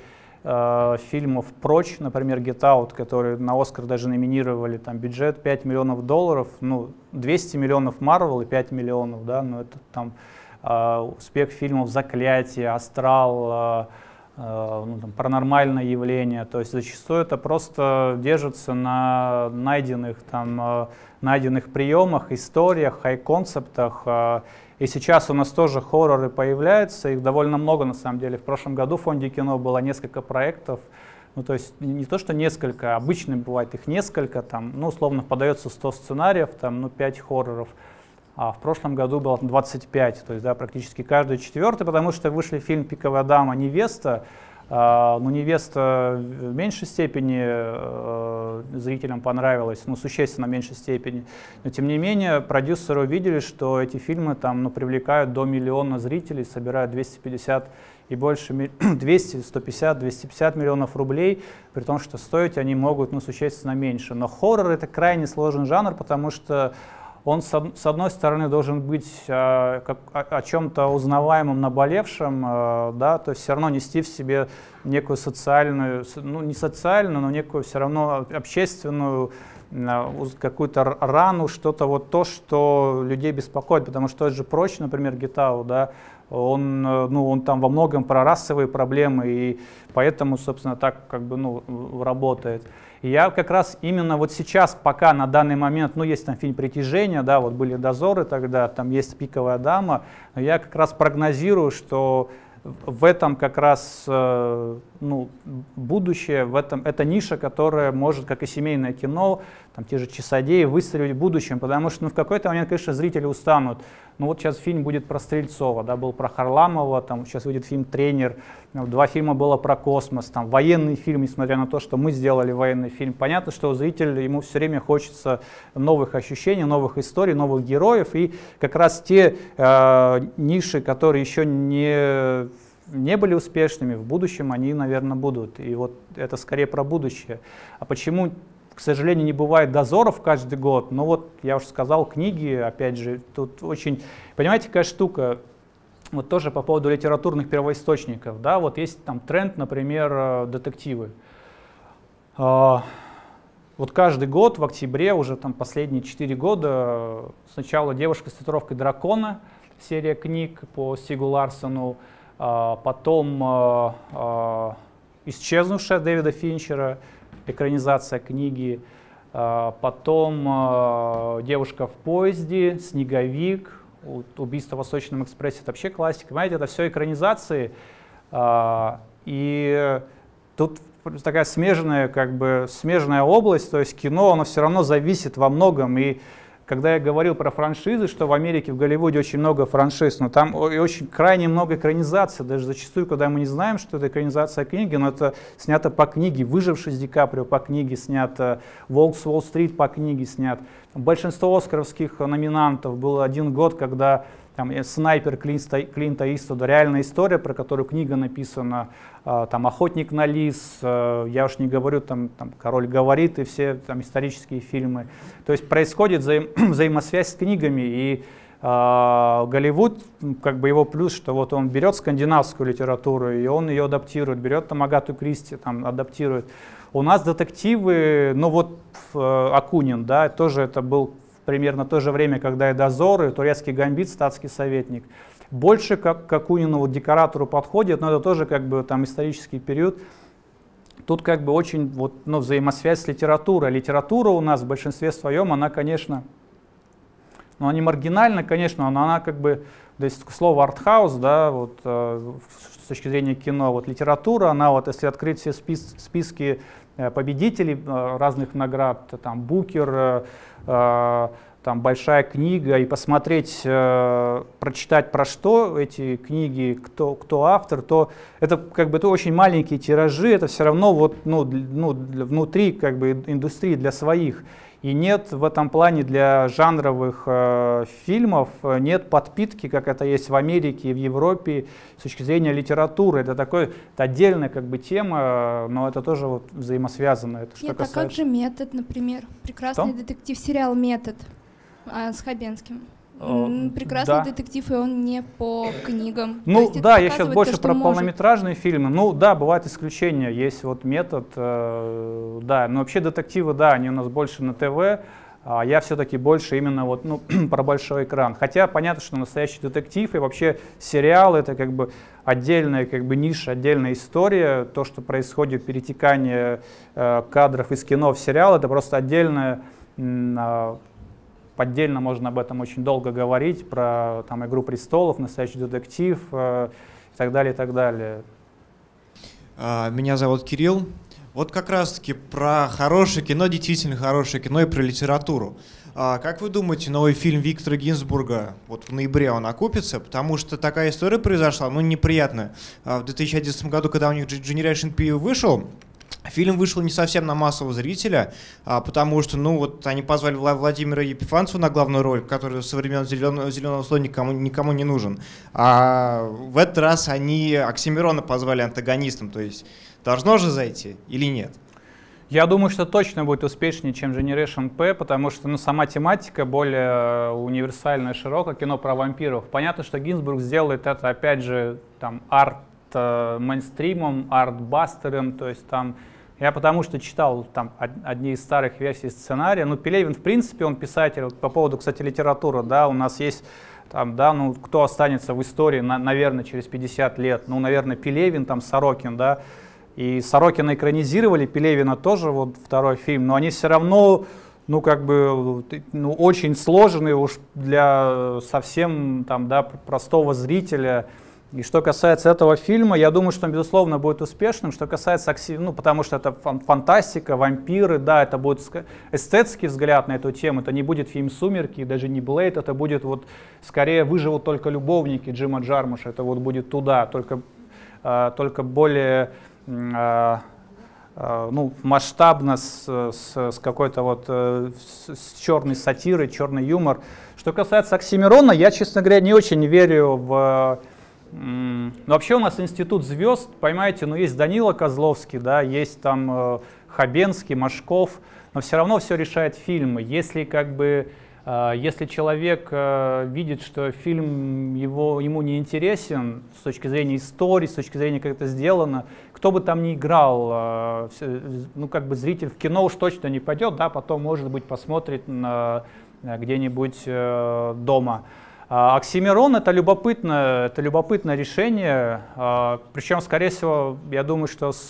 э, фильмов «Прочь», например, «Get Out», которые на «Оскар» даже номинировали, там бюджет пять миллионов долларов, ну, двести миллионов Marvel и пять миллионов, да, ну, это там э, успех фильмов «Заклятие», «Астрал», э, Ну, там, паранормальное явление, то есть зачастую это просто держится на найденных, там, найденных приемах, историях, хай-концептах. И сейчас у нас тоже хорроры появляются, их довольно много на самом деле. В прошлом году в фонде кино было несколько проектов, ну то есть не то, что несколько, обычно бывает их несколько, там, ну условно подается сто сценариев, там, ну пять хорроров. А в прошлом году было двадцать пять, то есть да, практически каждый четвертый, потому что вышли фильм «Пиковая дама», «Невеста». Uh, ну, «Невеста» в меньшей степени uh, зрителям понравилась, ну, существенно в меньшей степени. Но, тем не менее, продюсеры увидели, что эти фильмы там, ну, привлекают до миллиона зрителей, собирают двести пятьдесят и больше, двести, сто пятьдесят, двести пятьдесят миллионов рублей, при том, что стоить они могут, ну, существенно меньше. Но хоррор — это крайне сложный жанр, потому что он, с одной стороны, должен быть э, как, о, о чем-то узнаваемом, наболевшем, э, да, то есть все равно нести в себе некую социальную, ну не социальную, но некую все равно общественную э, какую-то рану, что-то вот то, что людей беспокоит, потому что тот же «Прочь», например, «Get Out», да, он, ну, он там во многом про расовые проблемы, и поэтому, собственно, так как бы, ну, работает. И я как раз именно вот сейчас, пока на данный момент, ну, есть там фильм «Притяжение», да, вот были «Дозоры» тогда, там есть «Пиковая дама», но я как раз прогнозирую, что в этом как раз, ну, будущее, в этом, это ниша, которая может, как и семейное кино, там, те же «Часодеи» выстрелить в будущем, потому что ну, в какой-то момент, конечно, зрители устанут. Ну вот сейчас фильм будет про Стрельцова, да, был про Харламова, там сейчас выйдет фильм «Тренер», два фильма было про космос, там военный фильм, несмотря на то, что мы сделали военный фильм. Понятно, что зритель, ему все время хочется новых ощущений, новых историй, новых героев, и как раз те э, ниши, которые еще не, не были успешными, в будущем они, наверное, будут. И вот это скорее про будущее. А почему? К сожалению, не бывает дозоров каждый год, но вот я уже сказал, книги, опять же, тут очень, понимаете, какая штука, вот тоже по поводу литературных первоисточников, да, вот есть там тренд, например, детективы. Вот каждый год в октябре, уже там последние четыре года, сначала «Девушка с татуировкой дракона», серия книг по Стигу Ларсону, потом «Исчезнувшая» Дэвида Финчера, экранизация книги, потом «Девушка в поезде», «Снеговик», «Убийство в Восточном экспрессе», это вообще классика. Понимаете, это все экранизации, и тут такая смежная, как бы, смежная область, то есть кино, оно все равно зависит во многом. И когда я говорил про франшизы, что в Америке, в Голливуде очень много франшиз, но там и очень крайне много экранизаций, даже зачастую, когда мы не знаем, что это экранизация книги, но это снято по книге, «Выживший» с Ди Каприо по книге снят, «Волк с Уолл-стрит» по книге снят. Большинство оскаровских номинантов было один год, когда там, «Снайпер» Клинта, Клинта Иствуда, реальная история, про которую книга написана, там «Охотник на лис», я уж не говорю, там, там «Король говорит» и все там исторические фильмы. То есть происходит взаим, взаимосвязь с книгами, и э, Голливуд, как бы его плюс, что вот он берет скандинавскую литературу, и он ее адаптирует, берет там Агату Кристи, там, адаптирует. У нас детективы, ну вот э, Акунин, да, тоже это был примерно то же время, когда и «Дозор», и «Турецкий гамбит», «Статский советник». Больше как к Акунину, вот, декоратору подходит, но это тоже как бы там исторический период. Тут как бы очень вот, ну, взаимосвязь с литературой. Литература у нас в большинстве своем, она, конечно, ну, она не маргинальна, конечно, но она как бы, то есть слово артхаус, да, вот, э, с точки зрения кино, вот литература, она вот, если открыть все спис списки э, победителей э, разных наград, там Букер, э, э, там большая книга, и посмотреть, э, прочитать про что эти книги, кто, кто автор, то это как бы это очень маленькие тиражи, это все равно вот, ну, ну, внутри как бы индустрии для своих. И нет в этом плане для жанровых э, фильмов, нет подпитки, как это есть в Америке и в Европе, с точки зрения литературы. Это такой, это отдельная как бы тема, но это тоже вот взаимосвязано. Это что нет, касается... а как же «Метод», например? Прекрасный Что? детектив-сериал «Метод» а, с Хабенским. О, прекрасный да. детектив, и он не по книгам. Ну да, я сейчас больше то, про может. полнометражные фильмы. Ну да, бывают исключения. Есть вот «Метод», э, да, но вообще детективы, да, они у нас больше на ТВ, а я все-таки больше именно вот, ну, про большой экран. Хотя понятно, что настоящий детектив и вообще сериал — это как бы отдельная как бы ниша, отдельная история. То, что происходит, перетекание э, кадров из кино в сериал, это просто отдельная... Э, Поддельно можно об этом очень долго говорить, про там, «Игру престолов», «Настоящий детектив» э, и так далее, и так далее. Меня зовут Кирилл. Вот как раз-таки про хорошее кино, действительно хорошее кино, и про литературу. А как вы думаете, новый фильм Виктора Гинзбурга, вот в ноябре он окупится? Потому что такая история произошла, ну, неприятная. В две тысячи одиннадцатом году, когда у них Generation P вышел, фильм вышел не совсем на массового зрителя, а, потому что, ну, вот они позвали Владимира Епифанцева на главную роль, который со времен «Зеленого, зеленого слона» никому, никому не нужен. А в этот раз они Оксимирона позвали антагонистом, то есть должно же зайти или нет? Я думаю, что точно будет успешнее, чем Generation P, потому что ну, сама тематика более универсальная, широкая, кино про вампиров. Понятно, что Гинзбург сделает это, опять же, там, арт-мейнстримом, арт-бастером, то есть там... Я потому что читал там одни из старых версий сценария. Ну, Пелевин, в принципе, он писатель. По поводу, кстати, литературы, да, у нас есть там, да, ну, кто останется в истории, на, наверное, через пятьдесят лет. Ну, наверное, Пелевин, там, Сорокин, да. И Сорокина экранизировали, Пелевина тоже, вот, второй фильм. Но они все равно, ну, как бы, ну, очень сложные уж для совсем, там, да, простого зрителя. И что касается этого фильма, я думаю, что он, безусловно, будет успешным. Что касается, ну, потому что это фантастика, вампиры, да, это будет эстетский взгляд на эту тему. Это не будет фильм «Сумерки», даже не «Блейд», это будет вот, скорее, «Выживут только любовники» Джима Джармуша. Это вот будет туда, только, э, только более э, э, ну, масштабно, с, с, с какой-то вот э, с, с черной сатирой, черный юмор. Что касается «Оксимирона», я, честно говоря, не очень верю в... Ну, вообще у нас институт звезд, понимаете, ну есть Данила Козловский, да, есть там э, Хабенский, Машков, но все равно все решает фильмы. Если как бы, э, если человек э, видит, что фильм его, ему не интересен с точки зрения истории, с точки зрения, как это сделано, кто бы там ни играл, э, все, ну как бы зритель в кино уж точно не пойдет, да, потом может быть посмотрит на, где-нибудь э, дома. Оксимирон — это любопытное, это любопытное решение, причем, скорее всего, я думаю, что с,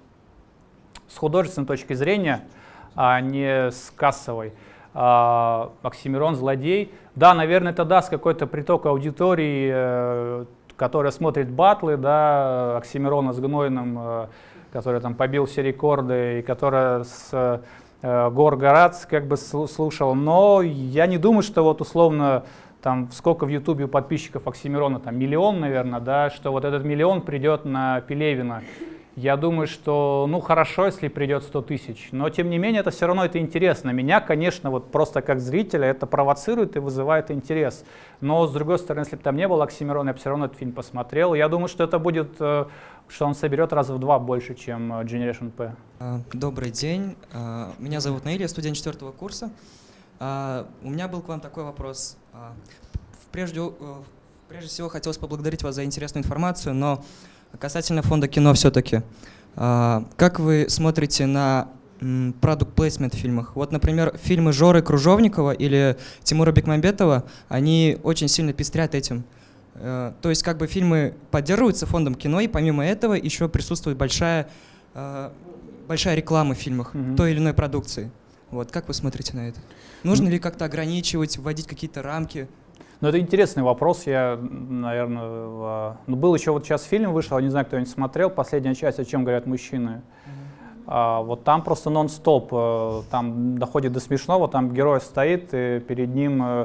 с художественной точки зрения, а не с кассовой. Оксимирон — злодей. Да, наверное, это даст какой-то приток аудитории, которая смотрит батлы, да, Оксимирона с Гнойным, который там побил все рекорды, и которая с Горгород как бы слушала. Но я не думаю, что вот условно там сколько в Ютубе у подписчиков Оксимирона, там миллион, наверное, да, что вот этот миллион придет на Пелевина. Я думаю, что, ну, хорошо, если придет сто тысяч, но, тем не менее, это все равно это интересно. Меня, конечно, вот просто как зрителя это провоцирует и вызывает интерес. Но, с другой стороны, если бы там не было Оксимирона, я бы все равно этот фильм посмотрел. Я думаю, что это будет, что он соберет раза в два больше, чем Generation P. Добрый день. Меня зовут Наиль, я студент четвертого курса. У меня был к вам такой вопрос. Прежде, прежде всего, хотелось поблагодарить вас за интересную информацию, но касательно фонда кино все-таки. Как вы смотрите на продукт плейсмент в фильмах? Вот, например, фильмы Жоры Кружовникова или Тимура Бекмамбетова, они очень сильно пестрят этим. То есть как бы фильмы поддерживаются фондом кино, и помимо этого еще присутствует большая, большая реклама в фильмах mm-hmm. той или иной продукции. Вот, как вы смотрите на это? Нужно ли как-то ограничивать, вводить какие-то рамки? Ну, это интересный вопрос. Я, наверное, ну, был еще вот сейчас фильм вышел, не знаю, кто-нибудь смотрел, последняя часть «О чем говорят мужчины». Mm-hmm. а, вот там просто нон-стоп, там доходит до смешного, там герой стоит, и перед ним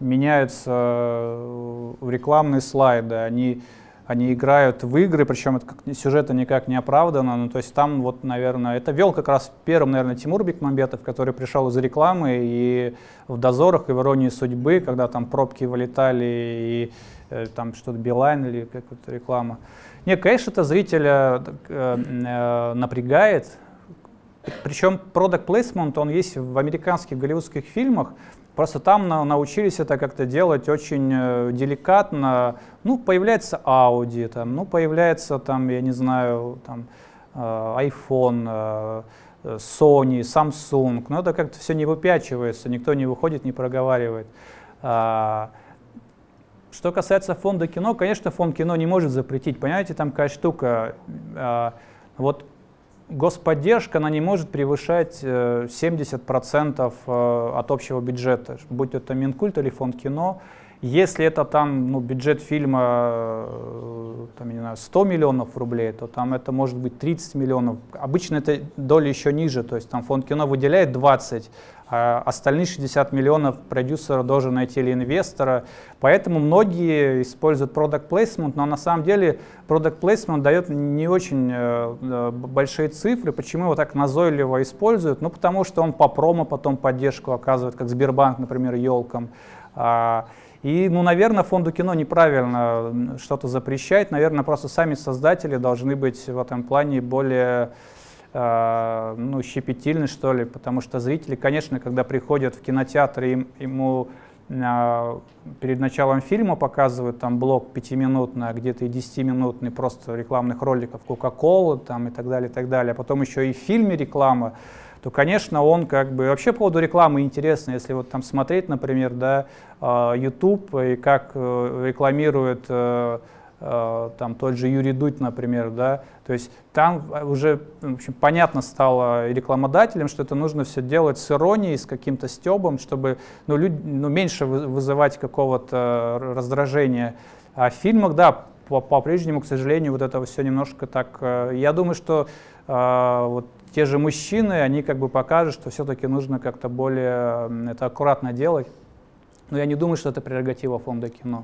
меняются рекламные слайды, они, они играют в игры, причем это как, сюжета никак не оправдано. Ну, то есть там вот, наверное, это вел как раз первым, наверное, Тимур Бекмамбетов, который пришел из рекламы, и в «Дозорах», и в «Иронии судьбы», когда там пробки вылетали, и э, там что-то Билайн или какая-то реклама. Нет, конечно, это зрителя э, э, напрягает. Причем product placement, он есть в американских голливудских фильмах. Просто там на, научились это как-то делать очень э, деликатно. Ну, появляется Audi, там, ну, появляется, там, я не знаю, там, э, iPhone, э, Sony, Samsung. Но это как-то все не выпячивается, никто не выходит, не проговаривает. А, что касается фонда кино, конечно, фонд кино не может запретить. Понимаете, там какая штука. А, вот господдержка, она не может превышать семьдесят процентов от общего бюджета, будь это Минкульт или фонд кино. Если это там, ну, бюджет фильма там, не знаю, сто миллионов рублей, то там это может быть тридцать миллионов. Обычно эта доля еще ниже, то есть там фонд кино выделяет двадцать, а остальные шестьдесят миллионов продюсер должен найти или инвестора. Поэтому многие используют product placement, но на самом деле product placement дает не очень э, большие цифры. Почему его так назойливо используют? Ну, потому что он по промо потом поддержку оказывает, как Сбербанк, например, елкам. А, И, ну, наверное, фонду кино неправильно что-то запрещать. Наверное, просто сами создатели должны быть в этом плане более э, ну, щепетильны, что ли. Потому что зрители, конечно, когда приходят в кинотеатр, им, ему э, перед началом фильма показывают там блок пятиминутный, а где-то и десятиминутный просто рекламных роликов Кока-Колы там, и так далее, и так далее. А потом еще и в фильме реклама. То, конечно, он как бы... Вообще по поводу рекламы интересно, если вот там смотреть, например, да, YouTube и как рекламирует там тот же Юрий Дудь, например, да, то есть там уже, в общем, понятно стало рекламодателям, что это нужно все делать с иронией, с каким-то стебом, чтобы, ну, люди, ну, меньше вызывать какого-то раздражения. А в фильмах, да, по-прежнему, к сожалению, вот это все немножко так... Я думаю, что вот те же мужчины, они как бы покажут, что все-таки нужно как-то более это аккуратно делать. Но я не думаю, что это прерогатива фонда кино.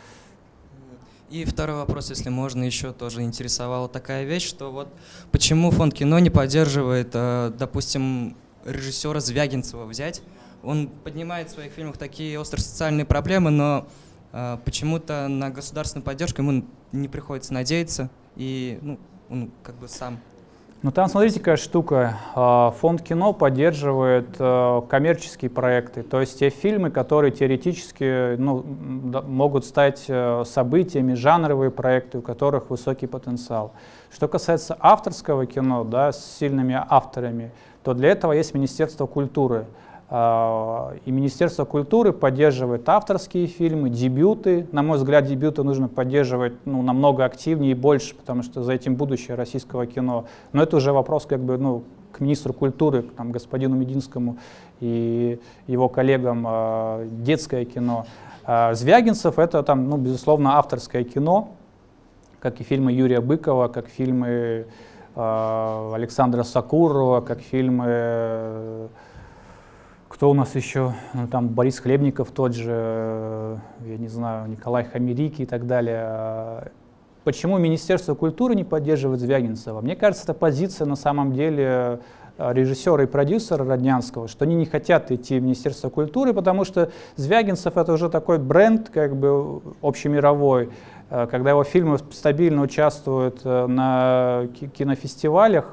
И второй вопрос, если можно, еще тоже интересовала такая вещь, что вот почему фонд кино не поддерживает, допустим, режиссера Звягинцева взять? Он поднимает в своих фильмах такие остросоциальные проблемы, но почему-то на государственную поддержку ему не приходится надеяться, и ну, он как бы сам... Ну там, смотрите, какая штука. Фонд кино поддерживает коммерческие проекты, то есть те фильмы, которые теоретически ну, могут стать событиями, жанровые проекты, у которых высокий потенциал. Что касается авторского кино, да, с сильными авторами, то для этого есть Министерство культуры. И Министерство культуры поддерживает авторские фильмы, дебюты. На мой взгляд, дебюты нужно поддерживать ну, намного активнее и больше, потому что за этим будущее российского кино. Но это уже вопрос как бы, ну, к министру культуры, к там, господину Мединскому и его коллегам, э, детское кино. А Звягинцев — это, там, ну, безусловно, авторское кино, как и фильмы Юрия Быкова, как фильмы э, Александра Сакурова, как фильмы... Э, Кто у нас еще? Ну, там Борис Хлебников тот же, я не знаю, Николай Хамерики и так далее. Почему Министерство культуры не поддерживает Звягинцева? Мне кажется, это позиция на самом деле режиссера и продюсера Роднянского, что они не хотят идти в Министерство культуры, потому что Звягинцев — это уже такой бренд как бы общемировой. Когда его фильмы стабильно участвуют на кинофестивалях,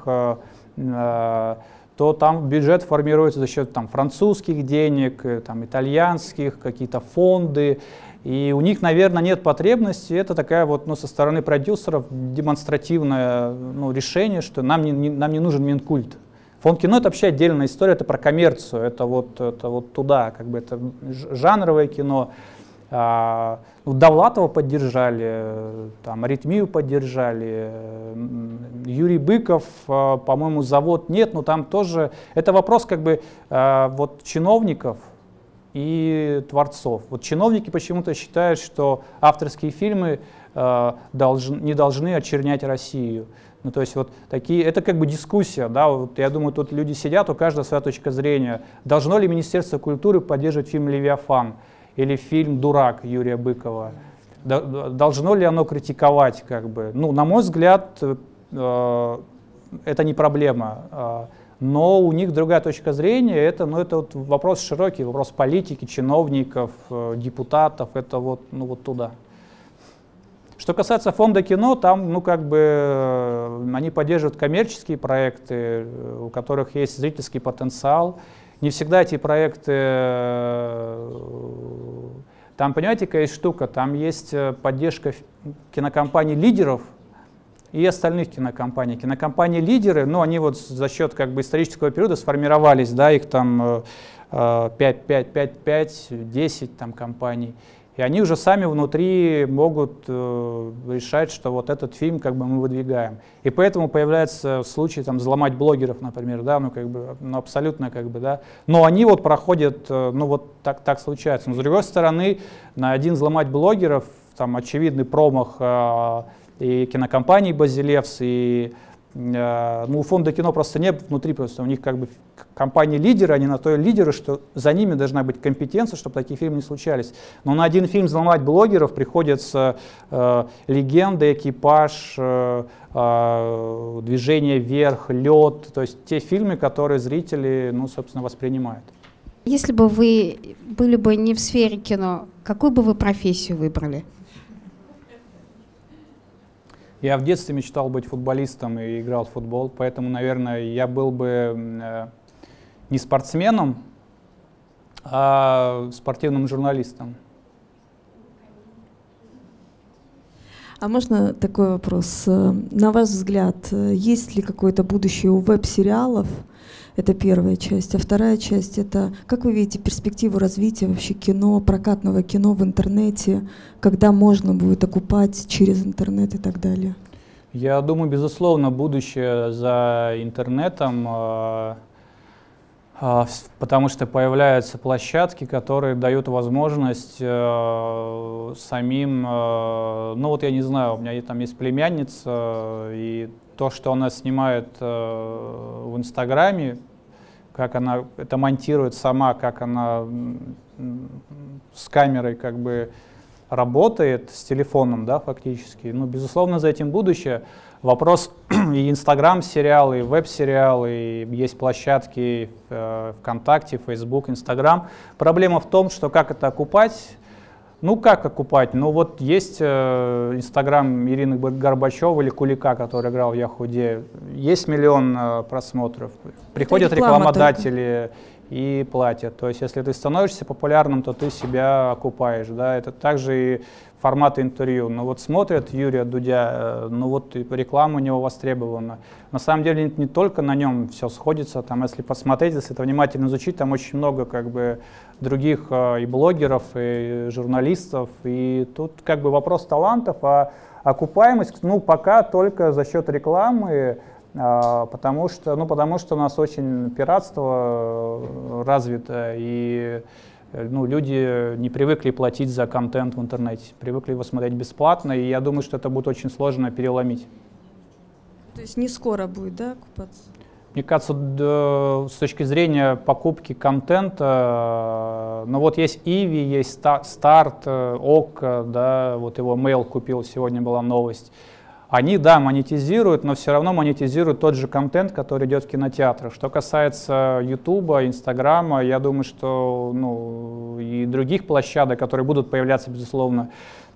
то там бюджет формируется за счет там, французских денег, там, итальянских, какие-то фонды. И у них, наверное, нет потребности. Это такая вот, ну, со стороны продюсеров демонстративное ну, решение, что нам не, не, нам не нужен Минкульт. Фонд кино — это вообще отдельная история, это про коммерцию, это вот, это вот туда, как бы это жанровое кино. А, ну, Довлатова поддержали, там, Аритмию поддержали, Юрий Быков, а, по-моему, завод нет, но там тоже это вопрос как бы а, вот чиновников и творцов. Вот чиновники почему-то считают, что авторские фильмы а, долж, не должны очернять Россию. Ну, то есть вот такие, это как бы дискуссия, да, вот я думаю, тут люди сидят, у каждого своя точка зрения. Должно ли Министерство культуры поддерживать фильм «Левиафан» или фильм «Дурак» Юрия Быкова? Должно ли оно критиковать, как бы? Ну, на мой взгляд, э, это не проблема, э, но у них другая точка зрения, это, ну, это вот вопрос широкий, вопрос политики, чиновников, э, депутатов, это вот, ну, вот туда. Что касается фонда кино, там, ну, как бы, они поддерживают коммерческие проекты, у которых есть зрительский потенциал. Не всегда эти проекты, там, понимаете, какая есть штука, там есть поддержка кинокомпаний лидеров и остальных кинокомпаний. Кинокомпании лидеры, ну, они вот за счет как бы исторического периода сформировались, да, их там пять, пять, пять, пять, десять там компаний. И они уже сами внутри могут э, решать, что вот этот фильм как бы мы выдвигаем. И поэтому появляется случай там взломать блогеров, например, да, ну как бы, ну абсолютно как бы, да. Но они вот проходят, э, ну вот так, так случается. Но с другой стороны, на один взломать блогеров, там очевидный промах э, и кинокомпании «Базилевс», и ну, у фонда кино просто нет внутри, просто у них как бы компании-лидеры, они на то и лидеры, что за ними должна быть компетенция, чтобы такие фильмы не случались. Но на один фильм взломать блогеров приходится э, «Легенда», «Экипаж», э, э, «Движение вверх», «Лед», то есть те фильмы, которые зрители, ну, собственно, воспринимают. Если бы вы были бы не в сфере кино, какую бы вы профессию выбрали? Я в детстве мечтал быть футболистом и играл в футбол, поэтому, наверное, я был бы э, не спортсменом, а спортивным журналистом. А можно такой вопрос? На ваш взгляд, есть ли какое-то будущее у веб-сериалов? Это первая часть. А вторая часть — это как вы видите перспективу развития вообще кино, прокатного кино в интернете, когда можно будет окупать через интернет и так далее? Я думаю, безусловно, будущее за интернетом. потому что появляются площадки, которые дают возможность э, самим, э, ну вот я не знаю, у меня там есть племянница, и то, что она снимает э, в Инстаграме, как она это монтирует сама, как она с камерой как бы работает, с телефоном, да, фактически, ну, безусловно, за этим будущее. Вопрос и Инстаграм-сериалы, и веб-сериалы, и есть площадки э, ВКонтакте, Фейсбук, Инстаграм. Проблема в том, что как это окупать? Ну, как окупать? Ну, вот есть э, Инстаграм Ирины Горбачевой или Кулика, который играл в Яхуде. Есть миллион э, просмотров. Приходят рекламодатели и платят. То есть, если ты становишься популярным, то ты себя окупаешь. Да? Это также и форматы интервью. Ну вот смотрят Юрия Дудя, ну вот реклама у него востребована. На самом деле не только на нем все сходится. Там, если посмотреть, если это внимательно изучить, там очень много как бы других э, и блогеров, и журналистов. И тут как бы вопрос талантов, а окупаемость, ну пока только за счет рекламы. Потому что, ну, потому что у нас очень пиратство развито, и ну, люди не привыкли платить за контент в интернете, привыкли его смотреть бесплатно, и я думаю, что это будет очень сложно переломить. То есть не скоро будет, да, окупаться? Мне кажется, да, с точки зрения покупки контента, ну вот есть Иви, есть Старт, ОК, да, вот его Mail купил, сегодня была новость. Они, да, монетизируют, но все равно монетизируют тот же контент, который идет в кинотеатрах. Что касается Ютуба, Инстаграма, я думаю, что ну, и других площадок, которые будут появляться, безусловно,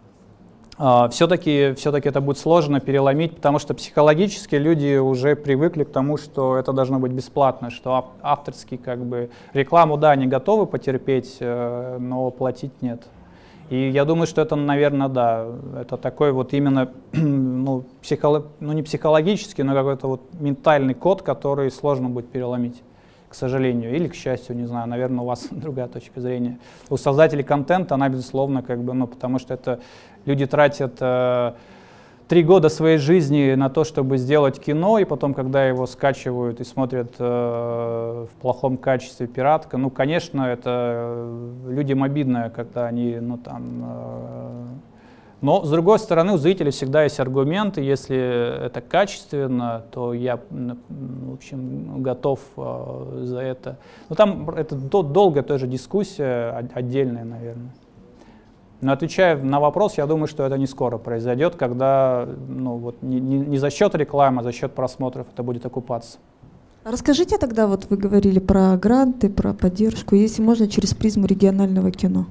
все-таки все-таки это будет сложно переломить, потому что психологически люди уже привыкли к тому, что это должно быть бесплатно, что авторский как бы рекламу, да, они готовы потерпеть, но платить нет. И я думаю, что это, наверное, да, это такой вот именно, ну, психолог, ну не психологический, но какой-то вот ментальный код, который сложно будет переломить, к сожалению, или к счастью, не знаю, наверное, у вас другая точка зрения. У создателей контента она, безусловно, как бы, ну, потому что это люди тратят э, три года своей жизни на то, чтобы сделать кино, и потом, когда его скачивают и смотрят э, в плохом качестве пиратка, ну, конечно, это людям обидно, когда они, ну, там... Э, но, с другой стороны, у зрителей всегда есть аргументы, если это качественно, то я, в общем, готов э, за это. Но там это долгая тоже дискуссия, отдельная, наверное. Но отвечая на вопрос, я думаю, что это не скоро произойдет, когда ну, вот, не, не, не за счет рекламы, а за счет просмотров это будет окупаться. Расскажите тогда, вот вы говорили про гранты, про поддержку, если можно, через призму регионального кино.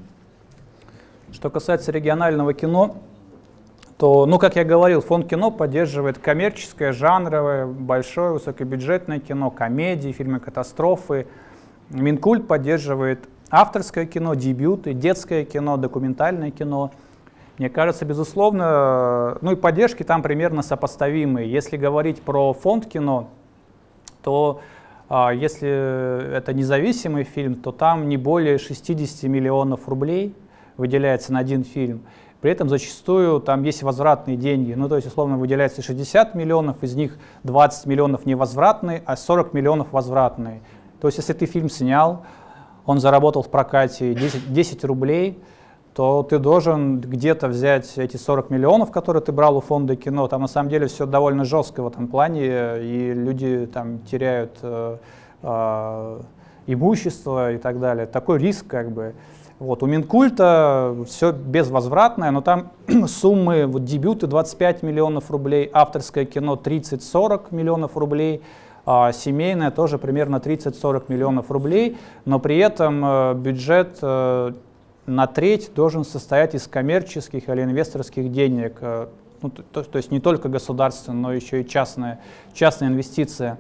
Что касается регионального кино, то, ну, как я говорил, фонд кино поддерживает коммерческое, жанровое, большое, высокобюджетное кино, комедии, фильмы катастрофы. Минкульт поддерживает авторское кино, дебюты, детское кино, документальное кино. Мне кажется, безусловно, ну и поддержки там примерно сопоставимые. Если говорить про фонд кино, то а, если это независимый фильм, то там не более шестидесяти миллионов рублей выделяется на один фильм. При этом зачастую там есть возвратные деньги. Ну, то есть, условно, выделяется шестьдесят миллионов, из них двадцать миллионов невозвратные, а сорок миллионов возвратные. То есть, если ты фильм снял, он заработал в прокате десять, десять рублей, то ты должен где-то взять эти сорок миллионов, которые ты брал у фонда кино. Там на самом деле все довольно жестко в этом плане, и люди там теряют э, э, имущество и так далее. Такой риск как бы. Вот. У Минкульта все безвозвратное, но там суммы, вот, дебюты двадцать пять миллионов рублей, авторское кино тридцать-сорок миллионов рублей, а семейное тоже примерно тридцать-сорок миллионов рублей, но при этом э, бюджет э, на треть должен состоять из коммерческих или инвесторских денег, э, ну, то, то есть не только государственная, но еще и частная, частная инвестиция.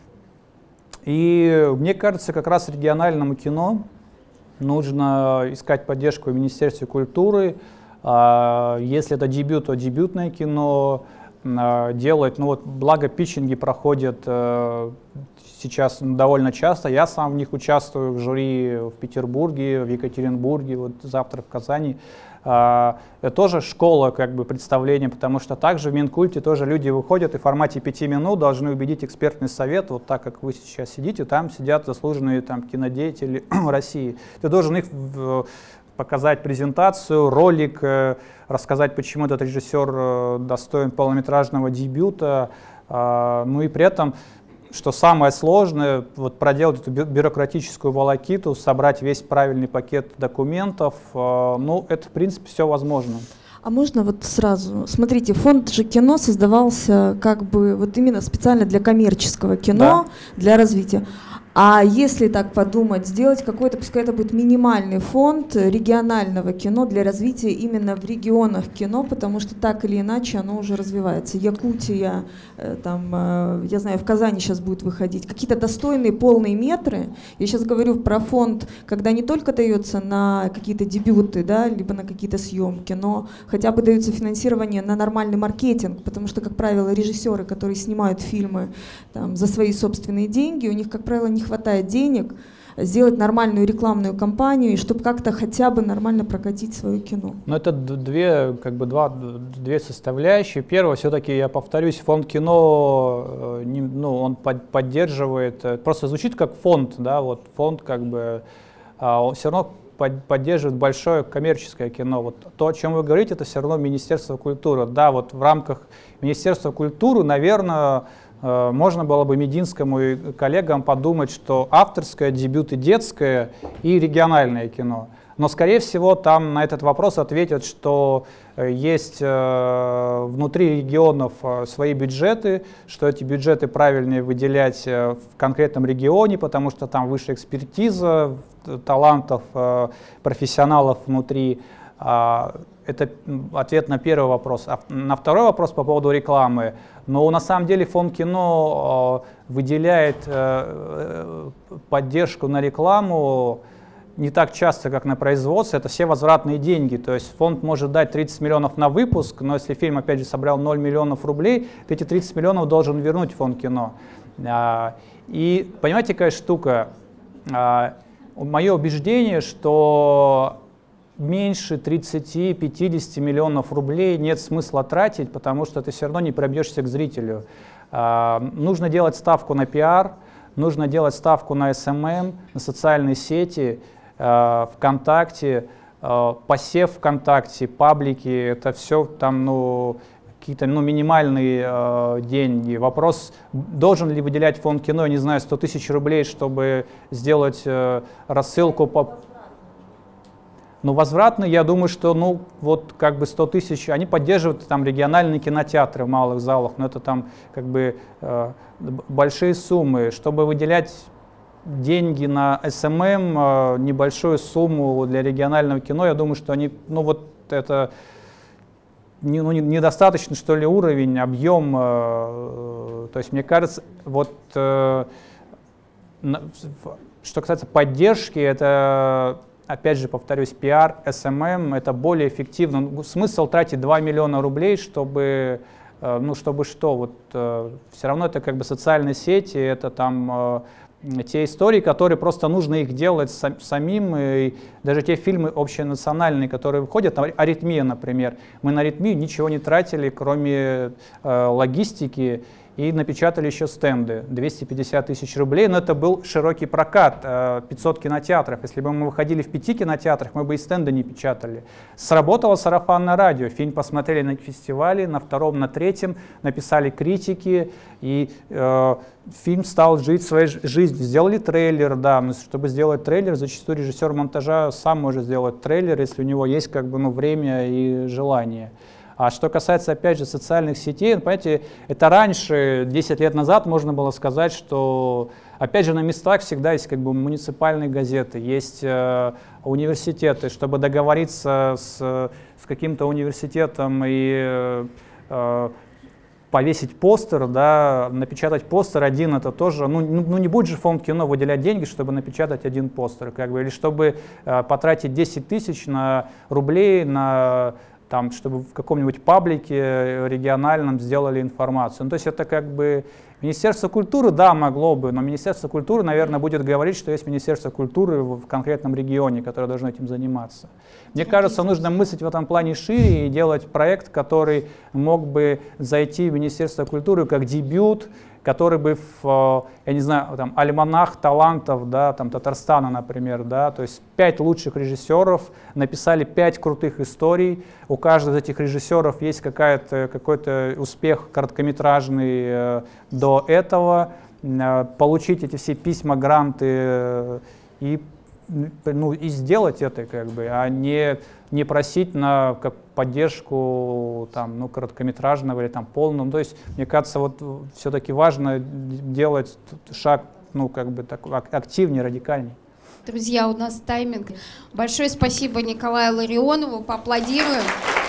И мне кажется, как раз региональному кино нужно искать поддержку в Министерстве культуры. Если это дебют, то дебютное кино. э, делать, ну вот, благо питчинги проходят э, сейчас довольно часто. Я сам в них участвую в жюри в Петербурге, в Екатеринбурге, вот завтра в Казани. Uh, это тоже школа как бы представления, потому что также в Минкульте тоже люди выходят и в формате пяти минут должны убедить экспертный совет, вот так как вы сейчас сидите, там сидят заслуженные там кинодеятели России. Ты должен их в, показать презентацию, ролик, э, рассказать, почему этот режиссер э, достоин полнометражного дебюта, uh, ну и при этом, что самое сложное, вот проделать эту бюрократическую волокиту, собрать весь правильный пакет документов, э, ну, это, в принципе, все возможно. А можно вот сразу? Смотрите, фонд же кино создавался как бы вот именно специально для коммерческого кино, да, для развития. А если так подумать, сделать какой-то, пускай это будет минимальный фонд регионального кино для развития именно в регионах кино, потому что так или иначе оно уже развивается. Якутия, там, я знаю, в Казани сейчас будет выходить какие-то достойные полные метры. Я сейчас говорю про фонд, когда не только дается на какие-то дебюты, да, либо на какие-то съемки, но хотя бы дается финансирование на нормальный маркетинг, потому что, как правило, режиссеры, которые снимают фильмы там, за свои собственные деньги, у них, как правило, не хватает денег сделать нормальную рекламную кампанию, и чтобы как-то хотя бы нормально прокатить свое кино. Ну, это две, как бы два, две составляющие. Первое, все-таки, я повторюсь, фонд кино, ну, он поддерживает, просто звучит как фонд, да, вот фонд как бы, он все равно поддерживает большое коммерческое кино. Вот то, о чем вы говорите, это все равно Министерство культуры. Да, вот в рамках Министерства культуры, наверное, можно было бы Мединскому и коллегам подумать, что авторское, дебют и детское, и региональное кино. Но, скорее всего, там на этот вопрос ответят, что есть э, внутри регионов свои бюджеты, что эти бюджеты правильнее выделять в конкретном регионе, потому что там выше экспертиза, талантов, э, профессионалов внутри. Э, это ответ на первый вопрос. А на второй вопрос по поводу рекламы. Но на самом деле фонд кино э, выделяет э, поддержку на рекламу не так часто, как на производство. Это все возвратные деньги. То есть фонд может дать тридцать миллионов на выпуск, но если фильм, опять же, собрал ноль миллионов рублей, то эти тридцать миллионов должен вернуть фонд кино. А, и понимаете, какая штука? А, мое убеждение, что меньше тридцати-пятидесяти миллионов рублей нет смысла тратить, потому что ты все равно не пробьешься к зрителю. А, нужно делать ставку на пиар, нужно делать ставку на эс эм эм, на социальные сети, а, ВКонтакте, а, посев ВКонтакте, паблики, это все там, ну, какие-то, ну, минимальные э, деньги. Вопрос, должен ли выделять фонд кино, не знаю, сто тысяч рублей, чтобы сделать э, рассылку по... Ну, возвратно, я думаю, что, ну, вот как бы сто тысяч, они поддерживают там региональные кинотеатры в малых залах, но это там как бы э, большие суммы. Чтобы выделять деньги на эс эм эм, э, небольшую сумму для регионального кино, я думаю, что они, ну, вот это не, ну, недостаточно, что ли, уровень, объем. Э, то есть, мне кажется, вот, э, на, что касается поддержки, это... Опять же, повторюсь, пиар, эс эм эм, это более эффективно. Смысл тратить два миллиона рублей, чтобы, ну, чтобы что? Вот, все равно это как бы социальные сети, это там те истории, которые просто нужно их делать самим. И даже те фильмы общенациональные, которые выходят, «Аритмия», например. Мы на «Аритмию» ничего не тратили, кроме э, логистики. И напечатали еще стенды, двести пятьдесят тысяч рублей, но это был широкий прокат, пятьсот кинотеатров. Если бы мы выходили в пяти кинотеатрах, мы бы и стенды не печатали. Сработало сарафанное радио, фильм посмотрели на фестивале, на втором, на третьем, написали критики, и э, фильм стал жить своей жизнью. Сделали трейлер, да, но чтобы сделать трейлер, зачастую режиссер монтажа сам может сделать трейлер, если у него есть как бы, ну, время и желание. А что касается, опять же, социальных сетей, понимаете, это раньше, десять лет назад, можно было сказать, что, опять же, на местах всегда есть как бы муниципальные газеты, есть э, университеты. Чтобы договориться с, с каким-то университетом и э, повесить постер, да, напечатать постер один, это тоже, ну, ну не будет же фонд кино выделять деньги, чтобы напечатать один постер, как бы, или чтобы э, потратить десять тысяч на рублей на там, чтобы в каком-нибудь паблике региональном сделали информацию. Ну, то есть это как бы Министерство культуры, да, могло бы, но Министерство культуры, наверное, будет говорить, что есть Министерство культуры в конкретном регионе, которое должно этим заниматься. Мне кажется, нужно мыслить в этом плане шире и делать проект, который мог бы зайти в Министерство культуры как дебют, который бы в, я не знаю, там, альманах талантов, да, там, Татарстана, например, да, то есть пять лучших режиссеров написали пять крутых историй, у каждого из этих режиссеров есть какая-то, какой-то успех короткометражный э, до этого, э, получить эти все письма, гранты э, и, ну, и сделать это, как бы, а не, не просить на как, поддержку там, ну, короткометражного или там, полного. Ну, то есть, мне кажется, вот, все-таки важно делать шаг, ну, как бы, так, активнее, радикальнее. Друзья, у нас тайминг. Большое спасибо Николаю Ларионову. Поаплодируем.